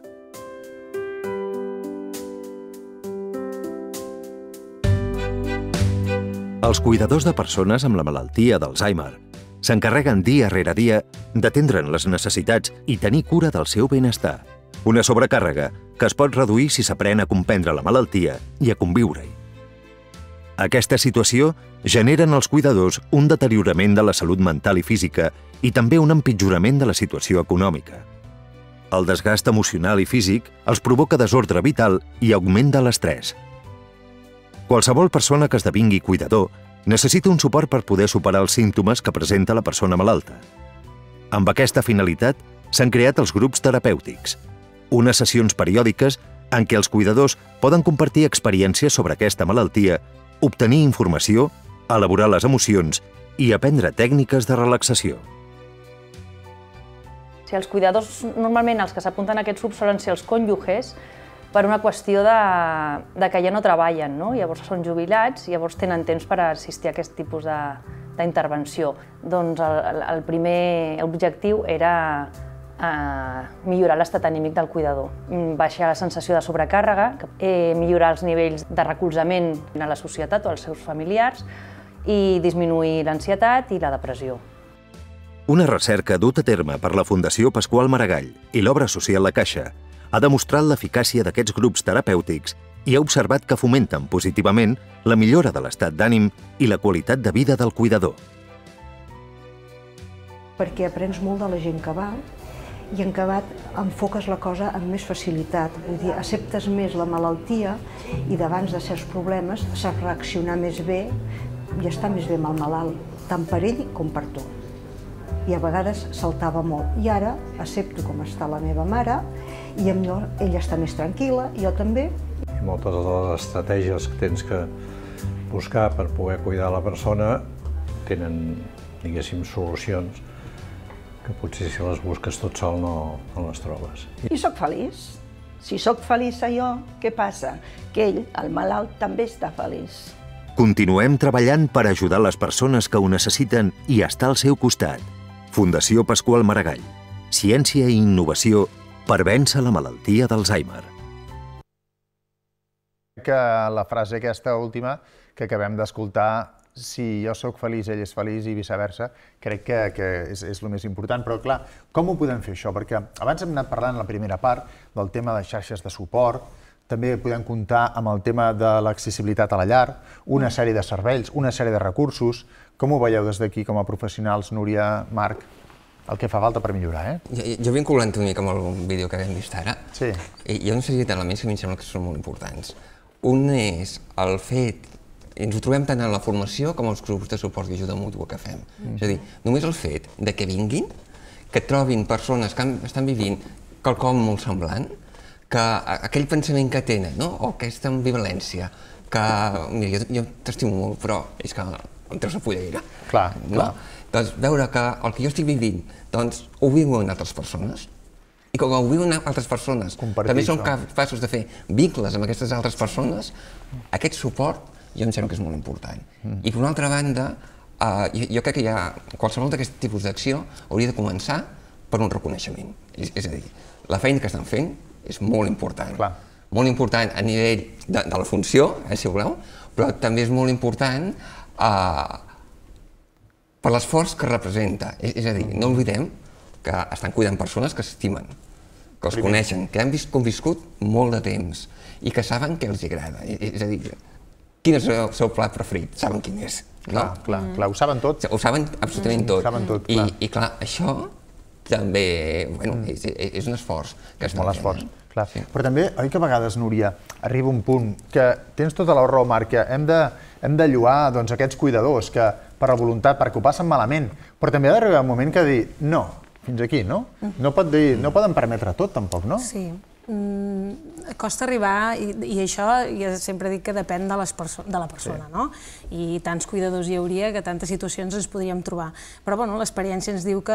[SPEAKER 19] Els cuidadors de persones amb la malaltia d'Alzheimer s'encarreguen dia rere dia d'atendre'n les necessitats i tenir cura del seu benestar. Una sobrecàrrega que es pot reduir si s'aprèn a comprendre la malaltia i a conviure-hi. Aquesta situació genera en els cuidadors un deteriorament de la salut mental i física i també un empitjorament de la situació econòmica. El desgast emocional i físic els provoca desordre vital i augment de l'estrès. Qualsevol persona que esdevingui cuidador necessita un suport per poder superar els símptomes que presenta la persona malalta. Amb aquesta finalitat s'han creat els grups terapèutics, unes sessions periòdiques en què els cuidadors poden compartir experiències sobre aquesta malaltia, obtenir informació, elaborar les emocions i aprendre tècniques de relaxació.
[SPEAKER 20] Els cuidadors, normalment els que s'apunten a aquests grups solen ser els cònjuges per una qüestió de que ja no treballen, llavors són jubilats i llavors tenen temps per assistir a aquest tipus d'intervenció. Doncs el primer objectiu era millorar l'estat anímic del cuidador, baixar la sensació de sobrecàrrega, millorar els nivells de recolzament a la societat o als seus familiars i disminuir l'ansietat i la depressió.
[SPEAKER 19] Una recerca duta a terme per la Fundació Pasqual Maragall i l'obra social La Caixa ha demostrat l'eficàcia d'aquests grups terapèutics i ha observat que fomenten positivament la millora de l'estat d'ànim i la qualitat de vida del cuidador.
[SPEAKER 21] Perquè aprens molt de la gent que va i en acabat enfoques la cosa amb més facilitat, vull dir, acceptes més la malaltia i davant de certs problemes saps reaccionar més bé i estar més bé amb el malalt, tant per ell com per tu. I a vegades saltava molt. I ara accepto com està la meva mare i amb jo ella està més tranquil·la, jo també.
[SPEAKER 22] I moltes de les estratègies que tens que buscar per poder cuidar la persona tenen, diguéssim, solucions que potser si les busques tot sol no les trobes.
[SPEAKER 23] I sóc feliç. Si sóc feliç jo, què passa? Que ell, el malalt, també està feliç.
[SPEAKER 19] Continuem treballant per ajudar les persones que ho necessiten i estar al seu costat. Fundació Pasqual Maragall. Ciència i innovació per vèncer la malaltia d'Alzheimer.
[SPEAKER 1] La frase aquesta última que acabem d'escoltar, si jo sóc feliç, ell és feliç i viceversa, crec que és el més important. Però clar, com ho podem fer això? Perquè abans hem anat parlant en la primera part del tema de xarxes de suport, també podem comptar amb el tema de l'accessibilitat a la llar, una sèrie de serveis, una sèrie de recursos. Com ho veieu des d'aquí com a professionals, Núria, Marc? El que fa falta per millorar,
[SPEAKER 3] Jo vinculant una mica amb el vídeo que hem vist ara,
[SPEAKER 1] sí.
[SPEAKER 3] Hi ha una sèrie d'elements que a mi em sembla que són molt importants. Un és el fet ens ho trobem tant en la formació com als grups de suport i ajuda mútua que fem. És a dir, només el fet de que vinguin, que trobin persones que estan vivint quelcom molt semblant, que aquell pensament que tenen, o aquesta ambivalència, que, mira, jo t'estimo molt, però és que em treus la pollera.
[SPEAKER 1] Clar.
[SPEAKER 3] Doncs veure que el que jo estic vivint, doncs ho viuen altres persones, i com ho viuen altres persones, també són capaços de fer vincles amb aquestes altres persones, aquest suport jo em sembla que és molt important. I per una altra banda, jo crec que qualsevol d'aquest tipus d'acció hauria de començar per un reconeixement. És a dir, la feina que estan fent és molt important. Molt important a nivell de la funció, si voleu, però també és molt important per l'esforç que representa. És a dir, no oblidem que estan cuidant persones que s'estimen, que els coneixen, que han conviscut molt de temps i que saben què els agrada. És a dir, quin és el seu plat preferit? Saben quin és.
[SPEAKER 1] Clar, ho saben tot.
[SPEAKER 3] Ho saben absolutament tot. I clar, això també és un esforç que estan fent.
[SPEAKER 1] Molt esforç. Però també, oi que a vegades, Núria, arriba un punt que tens tota la raó, Marc, que hem de lloar aquests cuidadors que per la voluntat, perquè ho passen malament, però també ha d'arribar un moment que dir, no, fins aquí, no? No poden permetre tot, tampoc, no?
[SPEAKER 4] Sí. Costa arribar, i això jo sempre dic que depèn de la persona, no? I tants cuidadors hi hauria que tantes situacions ens podríem trobar. Però l'experiència ens diu que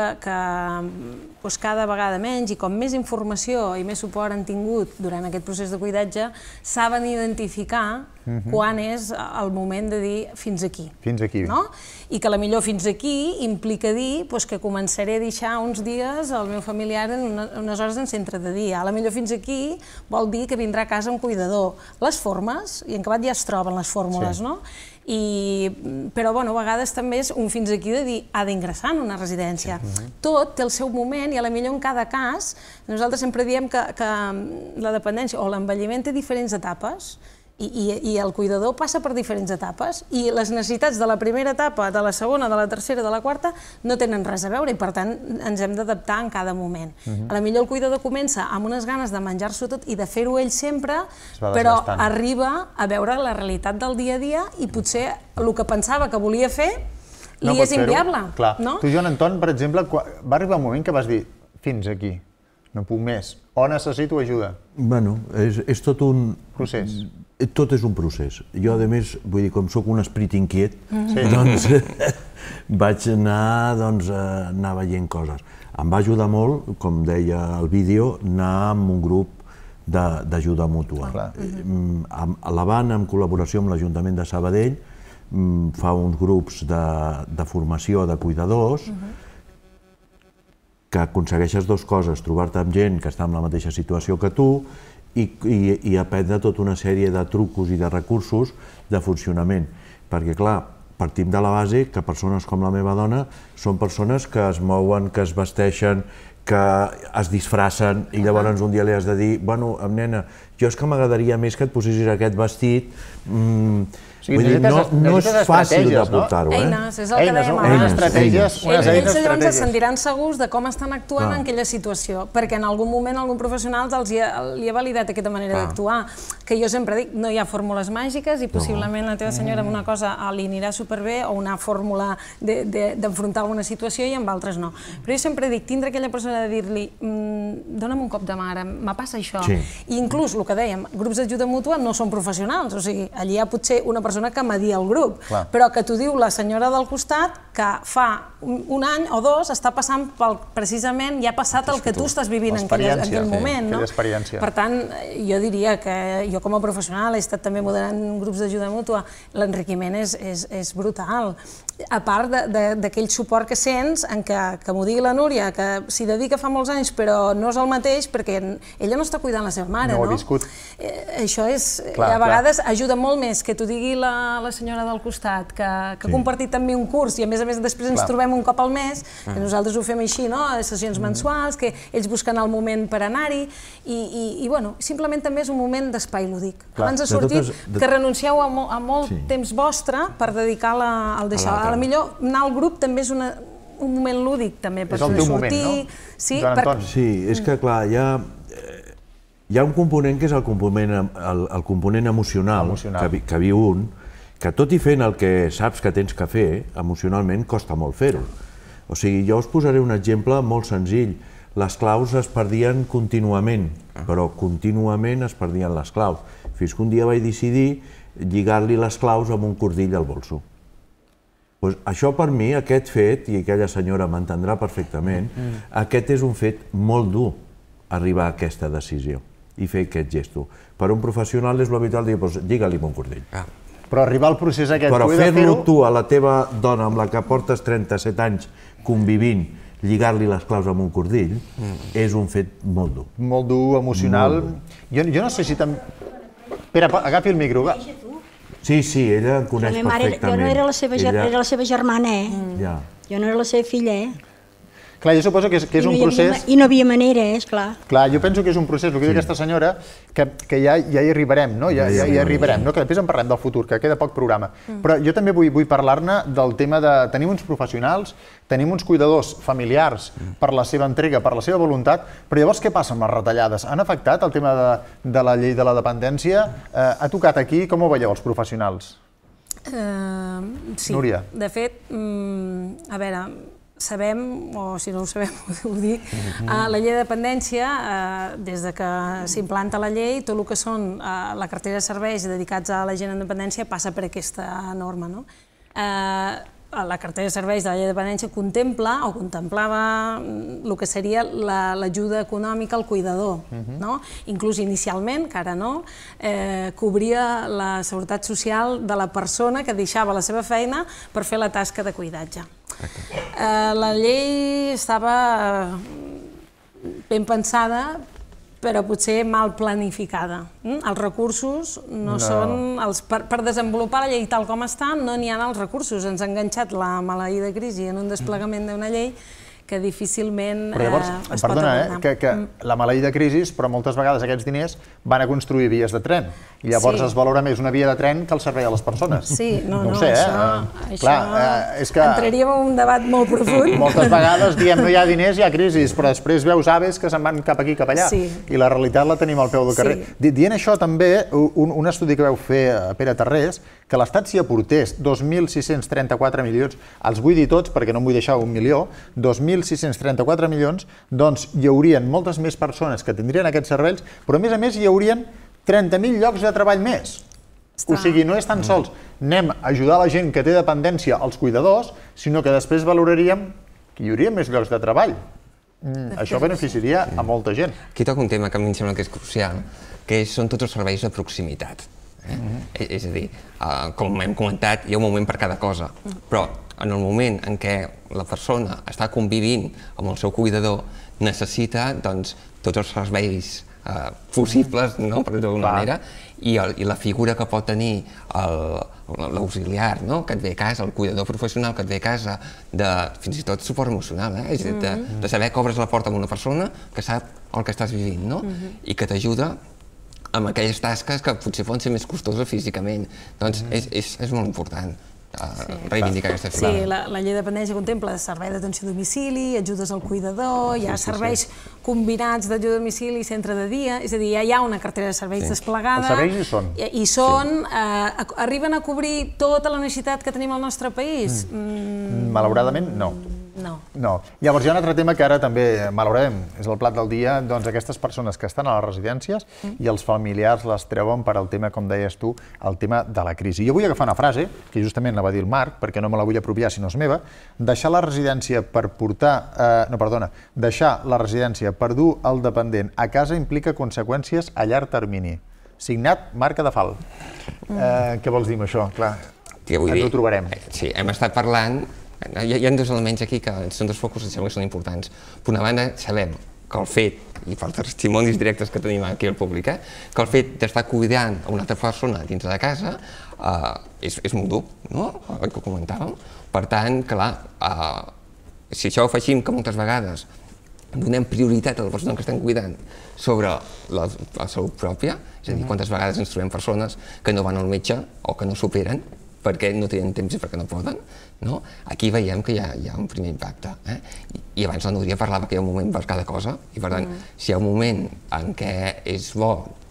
[SPEAKER 4] cada vegada menys, i com més informació i més suport han tingut durant aquest procés de cuidatge, saben identificar quan és el moment de dir fins aquí.
[SPEAKER 1] Fins aquí.
[SPEAKER 4] I que potser fins aquí implica dir que començaré a deixar uns dies el meu familiar en unes hores en centre de dia. Potser fins aquí vol dir que vindrà a casa un cuidador. Les formes, i en acabat ja es troben les fórmules, no? Però a vegades també és un fins aquí de dir ha d'ingressar en una residència. Tot té el seu moment i potser en cada cas nosaltres sempre diem que la dependència o l'envelliment té diferents etapes i el cuidador passa per diferents etapes i les necessitats de la primera etapa, de la segona, de la tercera, de la quarta no tenen res a veure i per tant ens hem d'adaptar en cada moment. Potser el cuidador comença amb unes ganes de menjar-s'ho tot i de fer-ho ell sempre, però arriba a veure la realitat del dia a dia i potser el que pensava que volia fer li és inviable.
[SPEAKER 1] Tu, Joan Anton, per exemple, va arribar un moment que vas dir fins aquí, no puc més, o necessito ajuda?
[SPEAKER 5] Bueno, és tot un...
[SPEAKER 1] procés.
[SPEAKER 5] Tot és un procés. Jo, a més, vull dir, com sóc un esperit inquiet, doncs vaig anar veient coses. Em va ajudar molt, com deia el vídeo, anar amb un grup d'ajuda mútua. L'Avant, en col·laboració amb l'Ajuntament de Sabadell, fa uns grups de formació de cuidadors que aconsegueixes dues coses, trobar-te amb gent que està en la mateixa situació que tu i aprendre tota una sèrie de trucos i de recursos de funcionament. Perquè, clar, partim de la base que persones com la meva dona són persones que es mouen, que es vesteixen, que es disfracen i llavors un dia li has de dir bueno, nena, jo és que m'agradaria més que et posessis aquest vestit. No és fàcil de portar-ho.
[SPEAKER 4] Eines, és el que dèiem abans. Ells llavors es sentiran segurs de com estan actuant en aquella situació, perquè en algun moment algun professional li ha validat aquesta manera d'actuar, que jo sempre dic, no hi ha fórmules màgiques i possiblement la teva senyora amb una cosa li anirà superbé o una fórmula d'enfrontar alguna situació i amb altres no. Però jo sempre dic, tindre aquella persona de dir-li dona'm un cop de mà, ara, me passa això. I inclús, el que dèiem, grups d'ajuda mútua no són professionals, o sigui, allí hi ha potser una persona que media el grup, però que t'ho diu la senyora del costat que fa un any o dos està passant precisament, ja ha passat el que tu estàs vivint en aquell moment. Per tant, jo diria que jo com a professional he estat també moderant grups d'ajuda mútua, l'enriquiment és brutal. A part d'aquell suport que sents en que m'ho digui la Núria, que s'hi dedica fa molts anys però no és el mateix perquè ella no està cuidant la seva mare, no?
[SPEAKER 1] No ho ha viscut.
[SPEAKER 4] Això és, a vegades ajuda molt més que t'ho digui la senyora del costat, que ha compartit també un curs i a més després ens trobem un cop al mes, que nosaltres ho fem així, no? Sessions mensuals, que ells busquen el moment per anar-hi i bueno, simplement també és un moment d'espai lúdic. Abans ha sortit que renuncieu a molt temps vostre per dedicar-la al d'això. A la millor anar al grup també és un moment lúdic també per sortir.
[SPEAKER 1] És el teu moment, no?
[SPEAKER 5] Sí, és que clar, hi ha un component que és el component emocional que viu un, que tot i fent el que saps que tens que fer, emocionalment costa molt fer-ho. O sigui, jo us posaré un exemple molt senzill. Les claus es perdien contínuament, però contínuament es perdien les claus. Fins que un dia vaig decidir lligar-li les claus amb un cordill al bolso. Això per mi, aquest fet, i aquella senyora m'entendrà perfectament, aquest és un fet molt dur, arribar a aquesta decisió i fer aquest gesto. Per un professional és l'habitual dir, lliga-li amb un cordill.
[SPEAKER 1] Però arribar al procés aquest...
[SPEAKER 5] Però fer-lo tu a la teva dona amb la que portes 37 anys convivint, lligar-li les claus amb un cordill, és un fet molt dur.
[SPEAKER 1] Molt dur, emocional. Jo no sé si també... Espera, agafi el micro.
[SPEAKER 5] Sí, ella em coneix perfectament.
[SPEAKER 18] Jo no era la seva germana, Jo no era la seva filla,
[SPEAKER 1] Clar, jo suposo que és un procés...
[SPEAKER 18] I no havia manera, esclar.
[SPEAKER 1] Clar, jo penso que és un procés, el que diu aquesta senyora, que ja hi arribarem, no? Ja hi arribarem, no? Que després en parlem del futur, que queda poc programa. Però jo també vull parlar-ne del tema de... Tenim uns professionals, tenim uns cuidadors familiars per la seva entrega, per la seva voluntat, però llavors què passa amb les retallades? Han afectat el tema de la llei de la dependència? Ha tocat aquí? Com ho veieu, els professionals?
[SPEAKER 4] Sí.
[SPEAKER 1] Núria.
[SPEAKER 4] De fet, a veure, sabem, o si no ho sabem ho dic, la llei de dependència, des de que s'implanta la llei, tot el que són la cartera de serveis dedicats a la gent en dependència passa per aquesta norma. La cartera de serveis de la llei de dependència contempla o contemplava el que seria l'ajuda econòmica al cuidador. Inclús inicialment, que ara no, cobria la seguretat social de la persona que deixava la seva feina per fer la tasca de cuidatge. La llei estava ben pensada, però potser mal planificada. Els recursos no són... Per desenvolupar la llei tal com està, no n'hi ha els recursos. Ens ha enganxat la maleïda crisi en un desplegament d'una llei que difícilment es pot abordar.
[SPEAKER 1] Perdona, que la maleïda crisi, però moltes vegades aquests diners van a construir vies de tren. I llavors es valora més una via de tren que el servei a les persones.
[SPEAKER 4] Sí, no,
[SPEAKER 1] això
[SPEAKER 4] entraríem en un debat molt profund.
[SPEAKER 1] Moltes vegades diem no hi ha diners, hi ha crisis, però després veus aves que se'n van cap aquí, cap allà. I la realitat la tenim al peu del carrer. Dient això també, un estudi que vau fer a Pere Tarrés, que l'Estat s'hi aportés 2.634 milions, els vull dir tots perquè no em vull deixar 1 milió, 2.634 milions, doncs hi haurien moltes més persones que tindrien aquests serveis, però a més hi haurien 30.000 llocs de treball més. O sigui, no és tan sols anem a ajudar la gent que té dependència, als cuidadors, sinó que després valoraríem que hi hauria més llocs de treball. Això beneficiaria a molta gent.
[SPEAKER 3] Aquí toca un tema que a mi em sembla que és crucial, que són tots els serveis de proximitat. És a dir, com hem comentat, hi ha un moment per cada cosa, però en el moment en què la persona està convivint amb el seu cuidador, necessita tots els serveis possibles, per dir-ho d'alguna manera, i la figura que pot tenir l'auxiliar, que et ve a casa, el cuidador professional que et ve a casa, fins i tot suport emocional, és a dir, de saber que obres la porta a una persona que sap el que estàs vivint i que t'ajuda amb aquelles tasques que potser poden ser més costoses físicament. Doncs és molt important reivindicar aquesta figura.
[SPEAKER 4] Sí, la llei de dependència contempla servei d'atenció a domicili, ajudes al cuidador, hi ha serveis combinats d'ajuda a domicili i centre de dia, és a dir, ja hi ha una cartera de serveis desplegada.
[SPEAKER 1] Els serveis hi són.
[SPEAKER 4] I són, arriben a cobrir tota la necessitat que tenim al nostre país?
[SPEAKER 1] Malauradament, no. No. Llavors hi ha un altre tema que ara també, malauradament, és el plat del dia, doncs aquestes persones que estan a les residències i els familiars les treuen per al tema, com deies tu, el tema de la crisi. Jo vull agafar una frase, que justament la va dir el Marc, perquè no me la vull apropiar si no és meva, deixar la residència per dur el dependent a casa implica conseqüències a llarg termini. Signat Marc Cadafal. Què vols dir amb això? Clar, ens ho trobarem.
[SPEAKER 3] Sí, hem estat parlant. Hi ha dos elements aquí que són dos focus que sembla que són importants. Per una banda, sabem que el fet, i per testimonis directes que tenim aquí al públic, que el fet d'estar cuidant a una altra persona dintre de casa és molt dur, no? El que comentàvem. Per tant, clar, si això ho afegim que moltes vegades donem prioritat a la persona que estem cuidant sobre la salut pròpia, és a dir, quantes vegades ens trobem persones que no van al metge o que no s'operen perquè no tenen temps i perquè no poden, aquí veiem que hi ha un primer impacte. I abans la Núria parlava que hi ha un moment per cada cosa, i per tant, si hi ha un moment en què és bo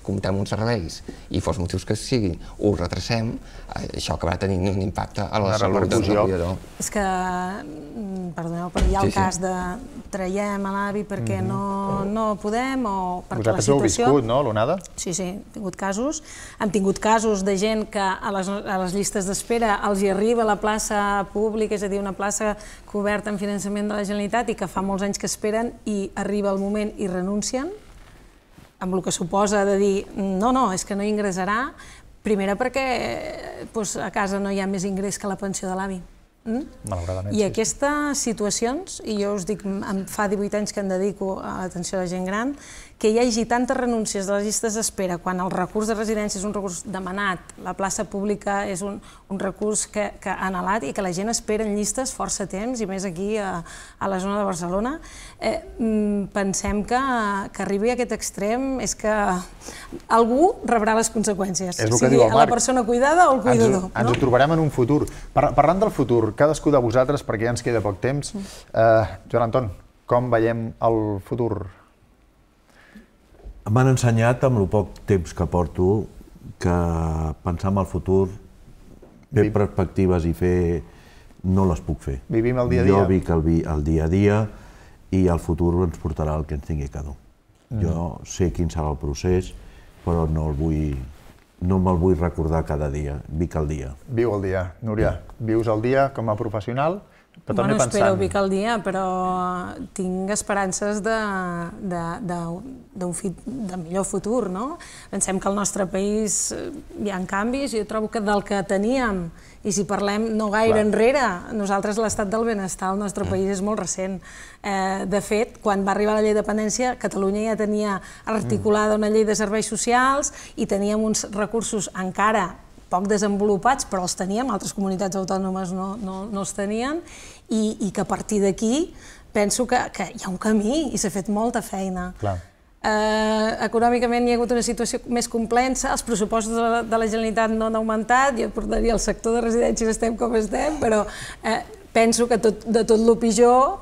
[SPEAKER 3] comptem uns serveis i fos motius que siguin, ho retrasem, això acabarà tenint un impacte a la salut del cuidador.
[SPEAKER 4] És que, perdoneu, però hi ha el cas de traiem a l'avi perquè no podem o perquè la situació...
[SPEAKER 1] Vosaltres heu viscut, no, l'onada?
[SPEAKER 4] Sí, hem tingut casos. Hem tingut casos de gent que a les llistes d'espera els hi arriba la plaça pública, és a dir, una plaça coberta amb finançament de la Generalitat i que fa molts anys que esperen i arriba el moment i renuncien, amb el que suposa de dir no, és que no ingressarà, primera perquè a casa no hi ha més ingrés que la pensió de l'avi.
[SPEAKER 1] Malauradament.
[SPEAKER 4] I aquestes situacions, i jo us dic, fa 18 anys que em dedico a l'atenció a la gent gran, que hi hagi tantes renúncies de les llistes d'espera quan el recurs de residència és un recurs demanat, la plaça pública és un recurs que ha anhelat i que la gent espera en llistes força temps, i més aquí a la zona de Barcelona, pensem que arribi a aquest extrem és que algú rebrà les conseqüències, sigui la persona cuidada o el cuidador.
[SPEAKER 1] Ens ho trobarem en un futur. Parlant del futur, cadascú de vosaltres, perquè ja ens queda poc temps, Joan Anton, com veiem el futur?
[SPEAKER 5] M'han ensenyat, amb el poc temps que porto, que pensar en el futur, fer perspectives i fer, no les puc fer.
[SPEAKER 1] Vivim el dia a dia?
[SPEAKER 5] Jo vic el dia a dia i el futur ens portarà el que ens tingui cada un. Jo sé quin serà el procés, però no me'l vull recordar cada dia, vic el dia.
[SPEAKER 1] Viu el dia. Núria, vius el dia com a professional?
[SPEAKER 4] Bueno, espero vic el dia, però tinc esperances de millor futur, no? Pensem que al nostre país hi ha canvis, jo trobo que del que teníem, i si parlem no gaire enrere, nosaltres l'estat del benestar al nostre país és molt recent. De fet, quan va arribar la llei de dependència, Catalunya ja tenia articulada una llei de serveis socials i teníem uns recursos encara poc desenvolupats, però els teníem, altres comunitats autònomes no els tenien, i que a partir d'aquí penso que hi ha un camí i s'ha fet molta feina. Econòmicament hi ha hagut una situació més complexa, els pressupostos de la Generalitat no han augmentat, jo portaria el sector de residències estem com estem, però penso que de tot el pitjor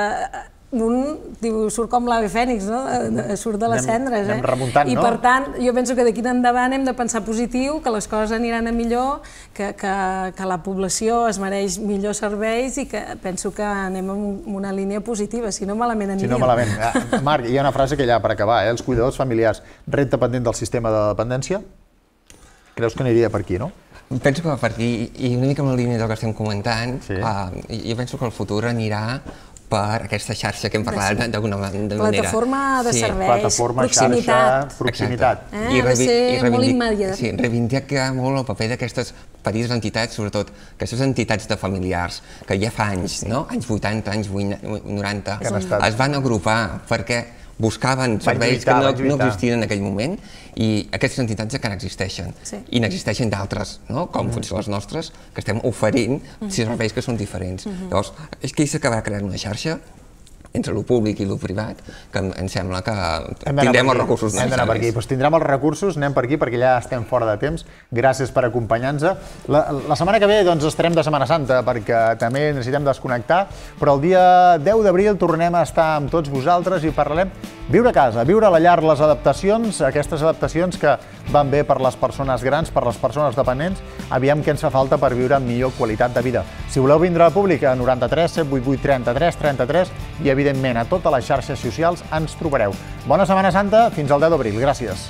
[SPEAKER 4] surt com l'ave fènix, surt de les cendres. I per tant, jo penso que d'aquí endavant hem de pensar positiu, que les coses aniran a millor, que la població es mereix millors serveis i que penso que anem en una línia positiva, si no malament aniríem.
[SPEAKER 1] Si no malament. Marc, hi ha una frase que ja per acabar, els cuidadors familiars, repte pendent del sistema de dependència? Creus que aniria per aquí, no?
[SPEAKER 3] Penso que va per aquí, i una mica en la línia del que estem comentant, jo penso que el futur anirà per aquesta xarxa que hem parlat d'alguna manera.
[SPEAKER 4] Plataforma de serveis,
[SPEAKER 1] proximitat.
[SPEAKER 4] Ha de ser molt immediat.
[SPEAKER 3] Sí, reivindica molt el paper d'aquestes petites entitats, sobretot aquestes entitats de familiars, que ja fa anys, anys 80, anys 90, es van agrupar perquè buscaven serveis que no existien en aquell moment, i aquestes entitats encara existeixen. I n'existeixen d'altres, com potser les nostres, que estem oferint serveis que són diferents. Llavors, és que s'acaba creant una xarxa entre el públic i el privat, que em sembla que tindrem els recursos necessaris.
[SPEAKER 1] Hem d'anar per aquí. Doncs tindrem els recursos, anem per aquí, perquè ja estem fora de temps. Gràcies per acompanyar-nos. La setmana que ve estarem de Setmana Santa, perquè també necessitem desconnectar, però el dia 10 d'abril tornem a estar amb tots vosaltres i parlarem viure a casa, viure a la llar, les adaptacions, aquestes adaptacions que van bé per les persones grans, per les persones dependents, aviam què ens fa falta per viure amb millor qualitat de vida. Si voleu vindre a la pública, 93 788 33 33 i, evidentment, a totes les xarxes socials ens trobareu. Bona Setmana Santa, fins al 10 d'abril. Gràcies.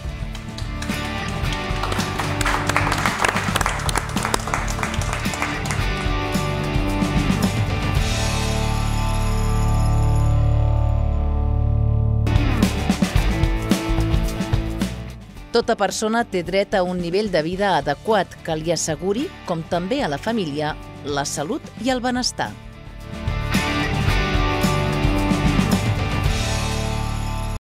[SPEAKER 2] Tota persona té dret a un nivell de vida adequat que li asseguri, com també a la família, la salut i el benestar.